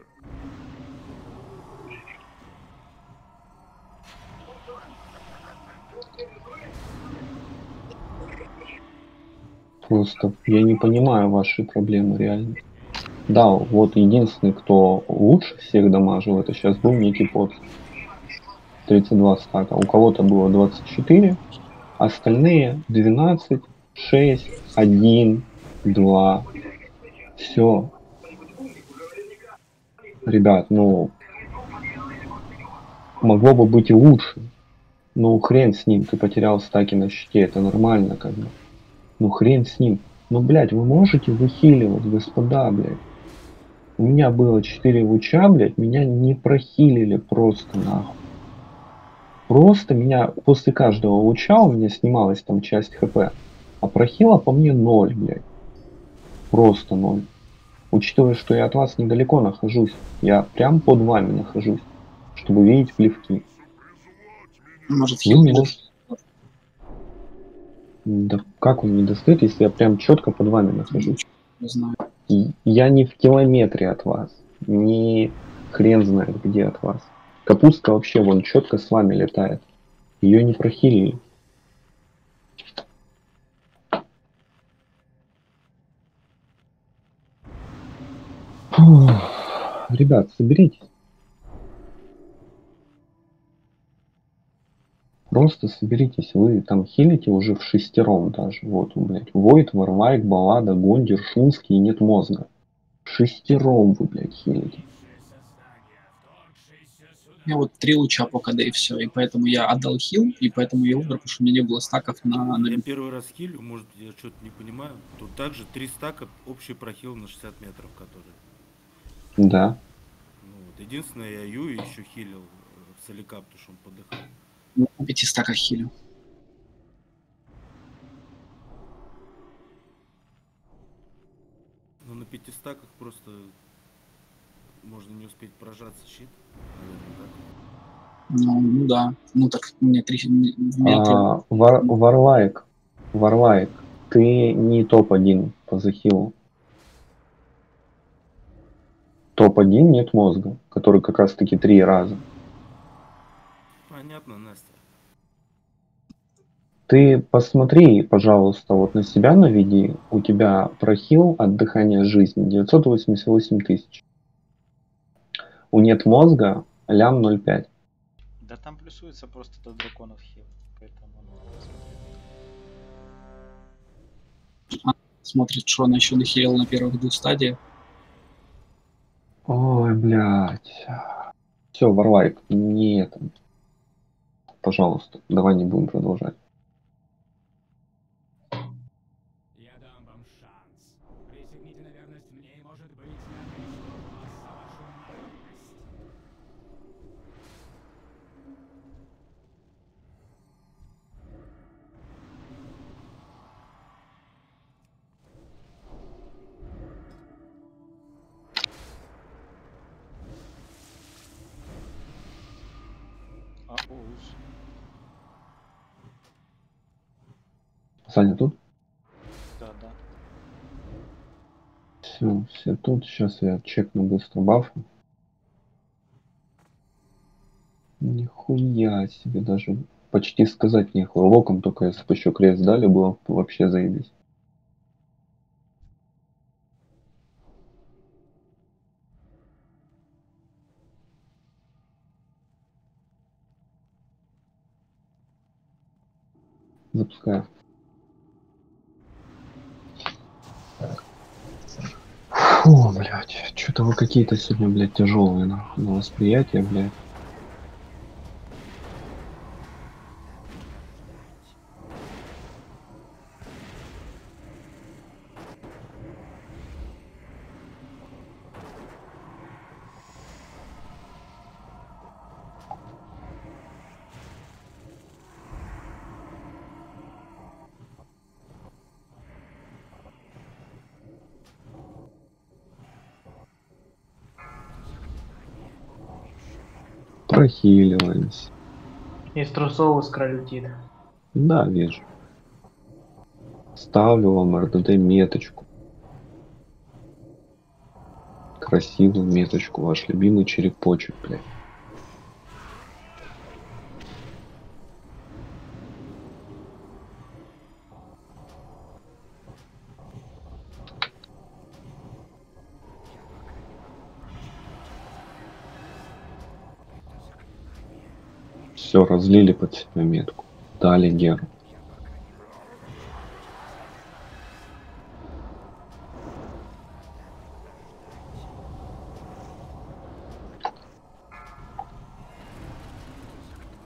[SPEAKER 1] Просто я не понимаю ваши проблемы, реально. Да, вот единственный, кто лучше всех дамажил, это сейчас был некий пот. тридцать два стака. У кого-то было двадцать четыре, остальные двенадцать, шесть, один, два. Все. Ребят, ну, могло бы быть и лучше. Ну, хрен с ним, ты потерял стаки на щите, это нормально, как бы. Ну, хрен с ним. Ну, блядь, вы можете выхиливать, господа, блядь. У меня было четыре луча, блядь, меня не прохилили просто, нахуй. Просто меня после каждого луча у меня снималась там часть хп, а прохила по мне ноль, блядь. Просто ноль. Учитывая, что я от вас недалеко нахожусь, я прям под вами нахожусь, чтобы видеть плевки.
[SPEAKER 11] Может,
[SPEAKER 1] Вы
[SPEAKER 11] хил не
[SPEAKER 1] можете... Да как он не достает, если я прям четко под вами нахожусь?
[SPEAKER 11] Не знаю.
[SPEAKER 1] И я не в километре от вас, не хрен знает где от вас. Капустка вообще вон четко с вами летает. Ее не прохилили. Фух. Ребят, соберитесь. Просто соберитесь. Вы там хилите уже в шестером даже. Вот, блядь. Войт, Варлайк, Баллада, Гондер, Шумский и нет мозга. В шестером вы, блядь, хилите.
[SPEAKER 11] У меня вот три луча по КД и все, и поэтому я отдал хил, и поэтому я умер, потому что у меня не было стаков на... на...
[SPEAKER 7] Я первый раз хилю, может, я что-то не понимаю. Тут также три стака, общий прохил на шестьдесят метров, который.
[SPEAKER 1] Да.
[SPEAKER 7] Ну, вот. Единственное, я Ю еще хилил в Соликап, потому что он подыхал.
[SPEAKER 11] На пяти стаках хилю.
[SPEAKER 7] Ну, на пяти стаках просто можно не успеть прожаться щит.
[SPEAKER 11] Ну, ну да. Ну так у меня три...
[SPEAKER 1] А, Вар, Варлайк, Варлайк, ты не топ один по захилу. топ один нет мозга, который как раз таки три раза.
[SPEAKER 7] Понятно, Настя.
[SPEAKER 1] Ты посмотри, пожалуйста, вот на себя наведи. У тебя прохил от дыхания жизни девятьсот восемьдесят восемь тысяч. У нет мозга лям ноль пять.
[SPEAKER 5] Да там плюсуется просто до драконов хил, поэтому
[SPEAKER 11] А, смотрит, что она еще нахилила на первых двух стадиях.
[SPEAKER 1] Ой, блядь. Все, Варлайк, не это. Пожалуйста, давай не будем продолжать.
[SPEAKER 5] А, уж.
[SPEAKER 1] Саня тут?
[SPEAKER 5] Да, да.
[SPEAKER 1] Все, все тут. Сейчас я чекну быстро бафы. Нихуя себе, даже почти сказать нехуй. Локом только если бы еще крест дали, было вообще заебись. Запускаю. Фу, блядь, что-то вы какие-то сегодня, блядь, тяжелые на, на восприятие, блядь. Прохиливаемся.
[SPEAKER 4] Из трусов искра летит.
[SPEAKER 1] Да, вижу. Ставлю вам эр дэ дэ меточку. Красивую меточку. Ваш любимый черепочек, блядь. Все, разлили под себя метку. Дали геру.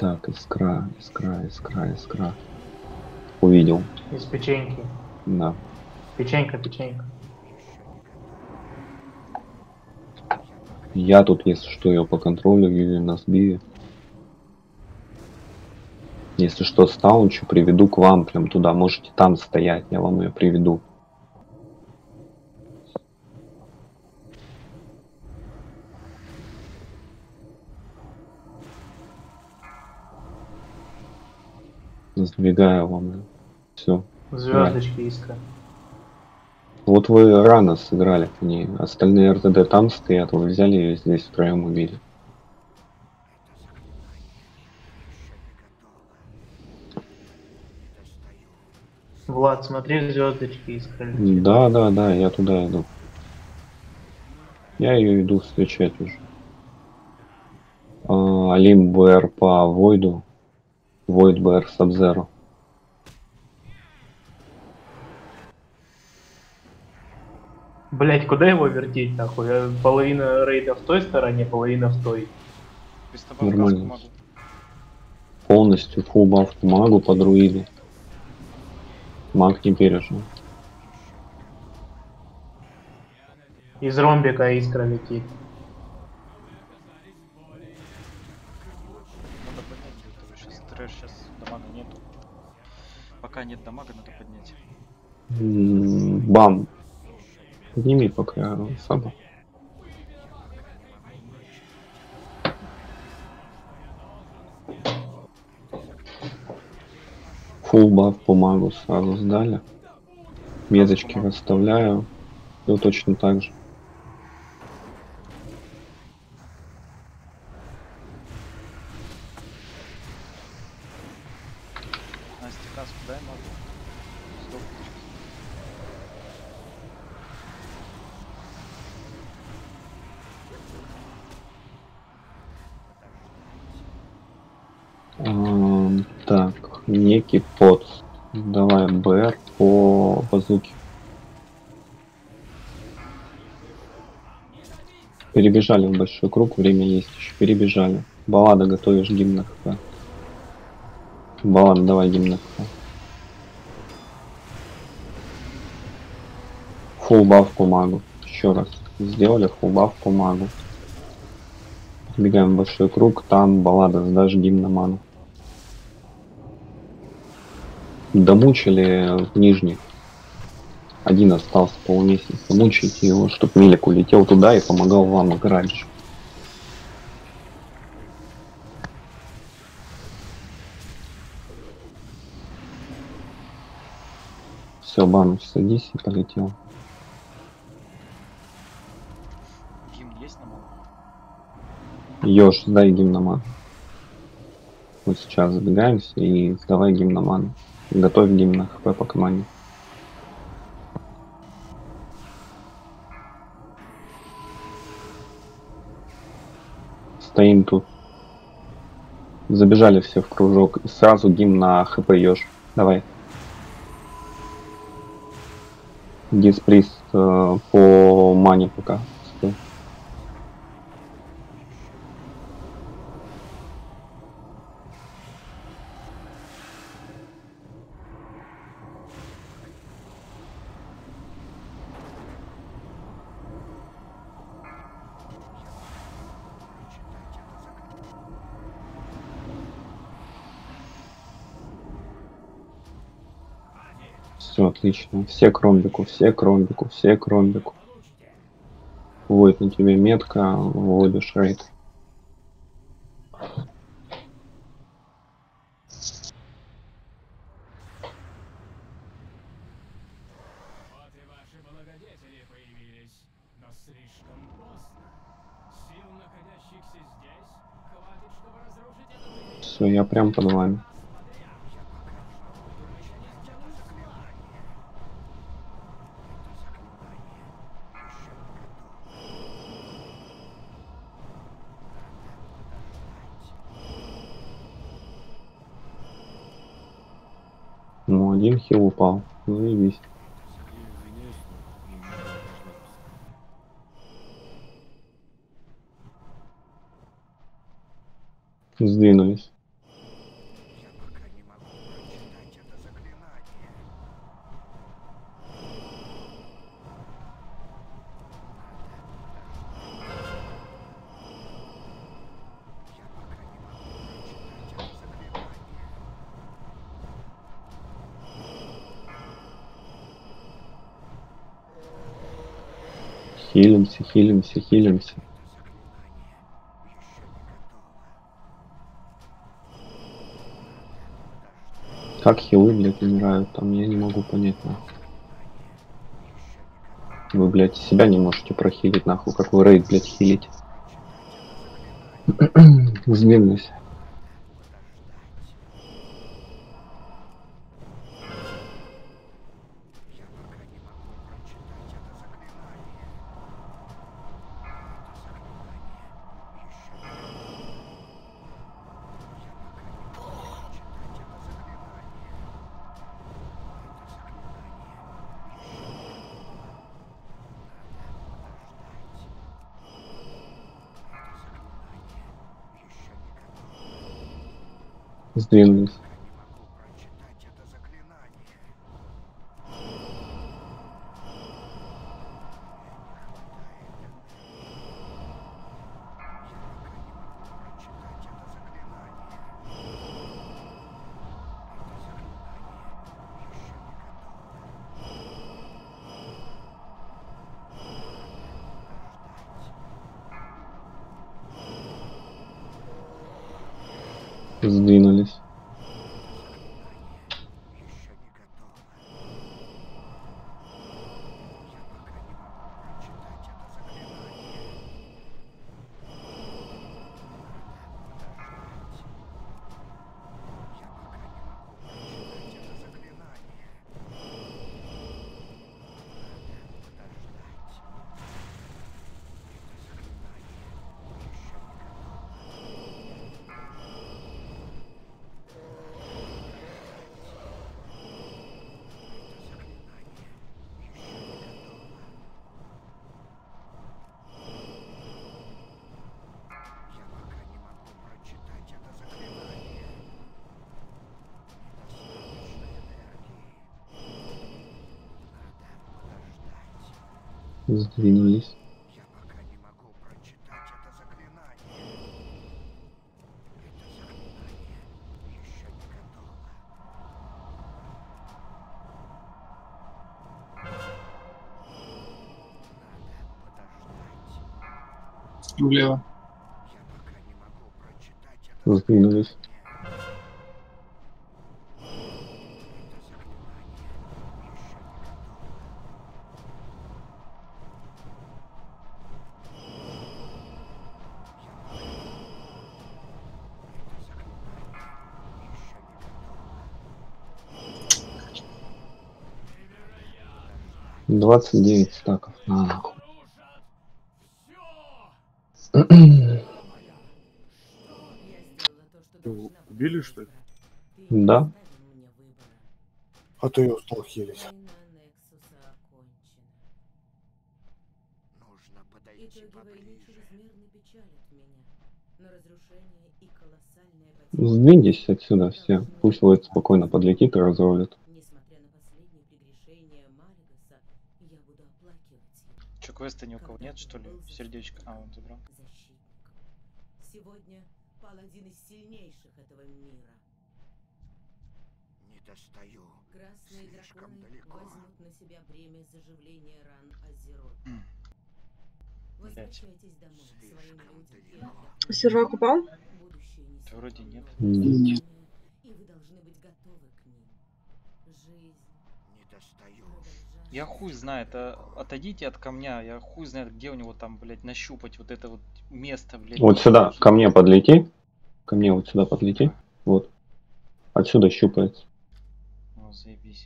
[SPEAKER 1] Так, искра, искра, искра, искра. Увидел.
[SPEAKER 4] Из печеньки.
[SPEAKER 1] Да.
[SPEAKER 4] Печенька, печенька.
[SPEAKER 1] Я тут, если что, ее по контролю или на сбиве. Если что, стаунчу приведу к вам прям туда. Можете там стоять, я вам ее приведу. Сдвигаю вам. Все.
[SPEAKER 4] Звездочки искра.
[SPEAKER 1] Вот вы рано сыграли по ней. Остальные РТД там стоят, вы взяли ее здесь втроем убили.
[SPEAKER 4] Влад, смотри, звездочки искра.
[SPEAKER 1] Да, да, да, я туда иду. Я ее иду встречать уже. А, Алим БР по Войду. Войд БР Сабзеру.
[SPEAKER 4] Блять, куда его вертеть нахуй? А половина рейда в той стороне, половина в той.
[SPEAKER 1] Нормально. Полностью фулл баф магу по друиду. Маг не пережил.
[SPEAKER 4] Из ромбика искра летит.
[SPEAKER 5] Надо поднять этого сейчас. Трэш сейчас дамага нету. Пока нет дамага, надо поднять.
[SPEAKER 1] М, Бам. Подними пока саба. Фулл баф по магу сразу сдали. Меточки расставляю. Все точно так же.
[SPEAKER 5] Настя, каску дай магу. Сдохнуть.
[SPEAKER 1] Ам, Так, некий под. Давай БР по базуке. Перебежали в большой круг, время есть еще. Перебежали. Баллада готовишь гимн на ХП. Баллада, давай гимн на ХП. Фулл баф по магу. Еще раз. Сделали фулл баф по магу. Бегаем в большой круг, там баллада, сдашь гимн на ману. Домучили нижних. Один остался полумесяца. Мучайте его, чтоб Милик улетел туда и помогал вам играть. Все, Бануш, садись и полетел.
[SPEAKER 5] Гимн есть на магу?
[SPEAKER 1] Ёж, сдай гимн на ману. Вот сейчас забегаемся и сдавай гимн на ману. Готовь гимн на ХП по команде. Стоим тут. Забежали все в кружок. И сразу гимн на ХП Ёж. Давай. Дисприз э, по мане пока. Стой. Все отлично. Все к ромбику, все к ромбику, все к ромбику. Вводит на тебе метка, вводишь рейд. Все, я прям под вами. Ну, один хил упал. Ну и весь. Сдвинулись. Хилимся, хилимся, хилимся. Как хилы, блядь, умирают там, я не могу понять, нахуй. Вы, блядь, себя не можете прохилить, нахуй, как вы рейд, блядь, хилите. Сдвинулись. Сдвинулись. Сдвинулись. Сдвинулись.
[SPEAKER 11] Влево.
[SPEAKER 1] Сдвинулись. Двадцать девять стаков. На нахуй.
[SPEAKER 3] Убили, что ли?
[SPEAKER 1] Да.
[SPEAKER 3] А то я устал хилить.
[SPEAKER 1] Сдвиньтесь отсюда все. Пусть Лойд спокойно подлетит и разрулит.
[SPEAKER 5] Че, квеста ни у кого нет, что ли? Сердечко. А, он забрал.
[SPEAKER 17] Сегодня пал один из сильнейших этого мира.
[SPEAKER 18] Не достаю.
[SPEAKER 17] Красные
[SPEAKER 18] Слишком
[SPEAKER 17] драконы
[SPEAKER 18] далеко.
[SPEAKER 17] возьмут на себя бремя заживления ран Азерот. Возвращайтесь домой к своим людям.
[SPEAKER 12] Сервак упал?
[SPEAKER 5] Да вроде нет.
[SPEAKER 11] Нет.
[SPEAKER 17] И вы должны быть готовы к ним. Жизнь.
[SPEAKER 18] Не достаю.
[SPEAKER 5] Я хуй знает, а отойдите от камня, я хуй знает, где у него там, блядь, нащупать вот это вот место, блядь.
[SPEAKER 1] Вот сюда, ко мне подлети. Ко мне вот сюда подлети. Вот. Отсюда щупается.
[SPEAKER 5] О, заебись.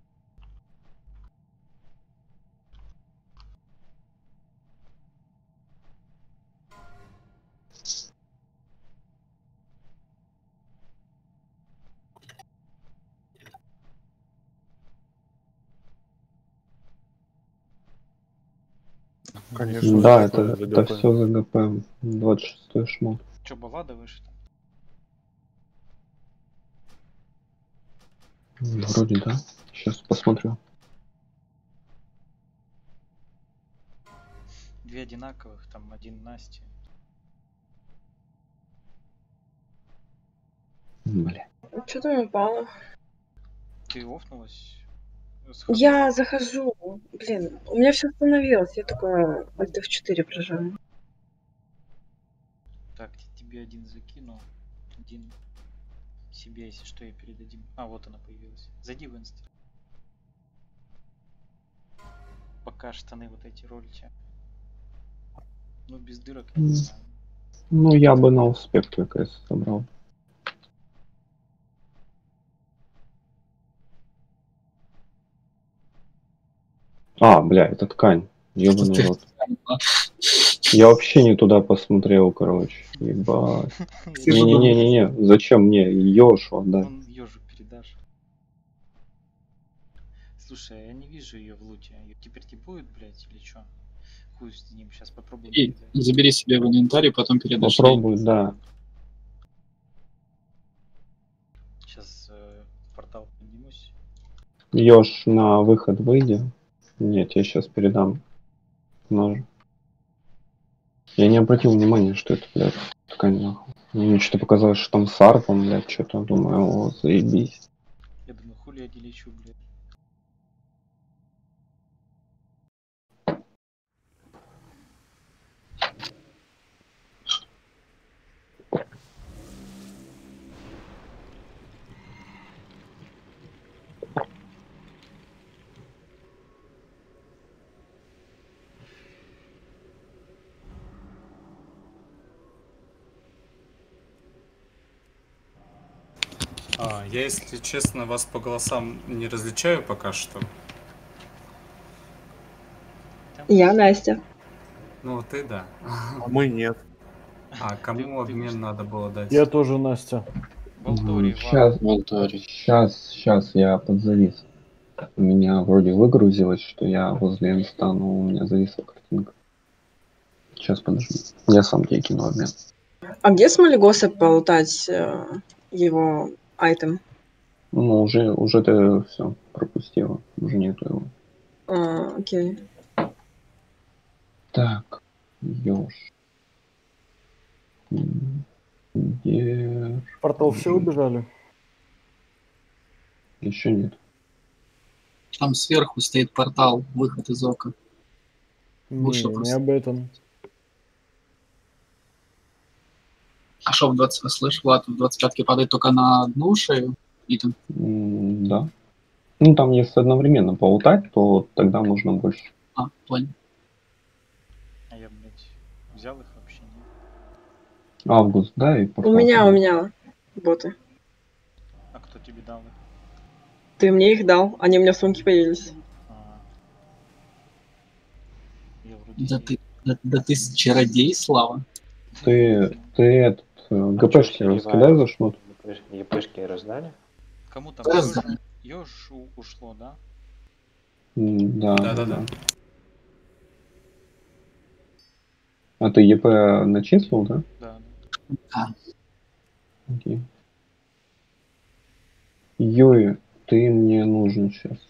[SPEAKER 3] Конечно.
[SPEAKER 1] Да, это, это все за ГП. двадцать шестой шмот.
[SPEAKER 5] Че, баллада выше там?
[SPEAKER 1] Вроде да. Сейчас посмотрю.
[SPEAKER 5] Две одинаковых, там один Насти.
[SPEAKER 1] Бля.
[SPEAKER 12] Что там упало?
[SPEAKER 5] Ты офнулась?
[SPEAKER 12] Я захожу. Блин, у меня все остановилось. Я только Alt эф четыре прожала.
[SPEAKER 5] Так, тебе один закину. Один себе, если что, я передадим. А, вот она появилась. Зайди в инст. Пока штаны вот эти ролите. Ну, без дырок, я не знаю.
[SPEAKER 1] Ну, я бы на успех как раз собрал. А, бля, это ткань. Ёбаный рот. Я вообще не туда посмотрел, короче. Ебать. Не-не-не-не-не. Зачем мне Ёшу отдать?
[SPEAKER 5] Он Ёжу передашь. Слушай, я не вижу ее в луте. Ее теперь не будет, блядь, или чё? Хуй с ним, сейчас попробуем.
[SPEAKER 11] И забери себе в инвентарь и потом передашь.
[SPEAKER 1] Попробуй, да.
[SPEAKER 5] Сейчас э, в портал поднимусь.
[SPEAKER 1] Ёж, на выход выйди. Нет, я сейчас передам нож. Я не обратил внимания, что это, блядь, ткань нахуй. Мне что-то показалось, что там с арпом, блядь, что-то. Думаю, о, заебись.
[SPEAKER 5] Я думаю, хули я делечу, блядь.
[SPEAKER 19] А, я, если честно, вас по голосам не различаю пока что.
[SPEAKER 12] Я Настя.
[SPEAKER 19] Ну, ты да.
[SPEAKER 16] А мы нет.
[SPEAKER 19] А кому обмен надо было дать?
[SPEAKER 15] Я тоже Настя.
[SPEAKER 1] Сейчас, сейчас, сейчас я подзавис. У меня вроде выгрузилось, что я возле инста, но у меня зависла картинка. Сейчас подожди. Я сам тебе кину обмен.
[SPEAKER 12] А где с Малигоса полутать э, его айтем?
[SPEAKER 1] Ну, уже, уже ты все пропустила. Уже нету его.
[SPEAKER 12] А, окей.
[SPEAKER 1] Так, Ёж. Где...
[SPEAKER 15] В портал все убежали?
[SPEAKER 1] Еще нет.
[SPEAKER 11] Там сверху стоит портал, выход из ока. Вышел
[SPEAKER 15] Не, не
[SPEAKER 11] просто.
[SPEAKER 15] об этом.
[SPEAKER 11] А что в двадцать, слышь, Влад, в двадцать пятке падает только на одну шею? И там...
[SPEAKER 1] М, Да. Ну, там, если одновременно полутать, то тогда можно больше.
[SPEAKER 11] А, понял.
[SPEAKER 5] А я, блядь, взял их вообще, нет?
[SPEAKER 1] Август, да, и
[SPEAKER 12] У
[SPEAKER 1] портал.
[SPEAKER 12] меня, у меня боты.
[SPEAKER 5] А кто тебе дал их?
[SPEAKER 12] Ты мне их дал, они у меня в сумке появились.
[SPEAKER 5] Я вроде
[SPEAKER 11] Да ты, да, да ты с- чародей, Слава.
[SPEAKER 1] Ты, ты этот, э, ГПшки раскидай за шмот.
[SPEAKER 9] ЕПшки раздали?
[SPEAKER 5] Кому там?
[SPEAKER 11] Да,
[SPEAKER 5] Ёж,
[SPEAKER 11] раздали.
[SPEAKER 5] Ёж у- ушло, да?
[SPEAKER 1] М, Да, да,
[SPEAKER 19] Да-да-да.
[SPEAKER 1] да. А ты ЕП начислил, да?
[SPEAKER 5] Да,
[SPEAKER 11] А,
[SPEAKER 1] Окей. Юй, ты мне нужен сейчас.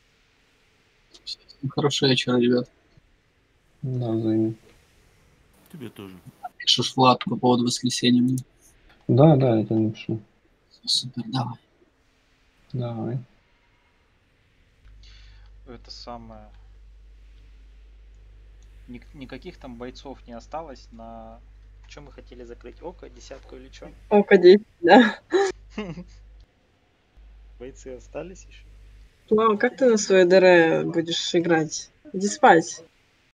[SPEAKER 11] ну, хороший вечер, ребят.
[SPEAKER 1] Да, займи.
[SPEAKER 7] Тебе тоже.
[SPEAKER 11] Пишешь Влад по поводу воскресенья мне.
[SPEAKER 1] Да, да, это напишу.
[SPEAKER 11] Супер, давай.
[SPEAKER 1] Давай.
[SPEAKER 5] это самое. Ник- никаких там бойцов не осталось на... Чем мы хотели закрыть? Око, десятку или что?
[SPEAKER 12] Око десять, да.
[SPEAKER 5] Бойцы остались еще?
[SPEAKER 12] Слава, как ты на своей ДР будешь играть? Иди спать.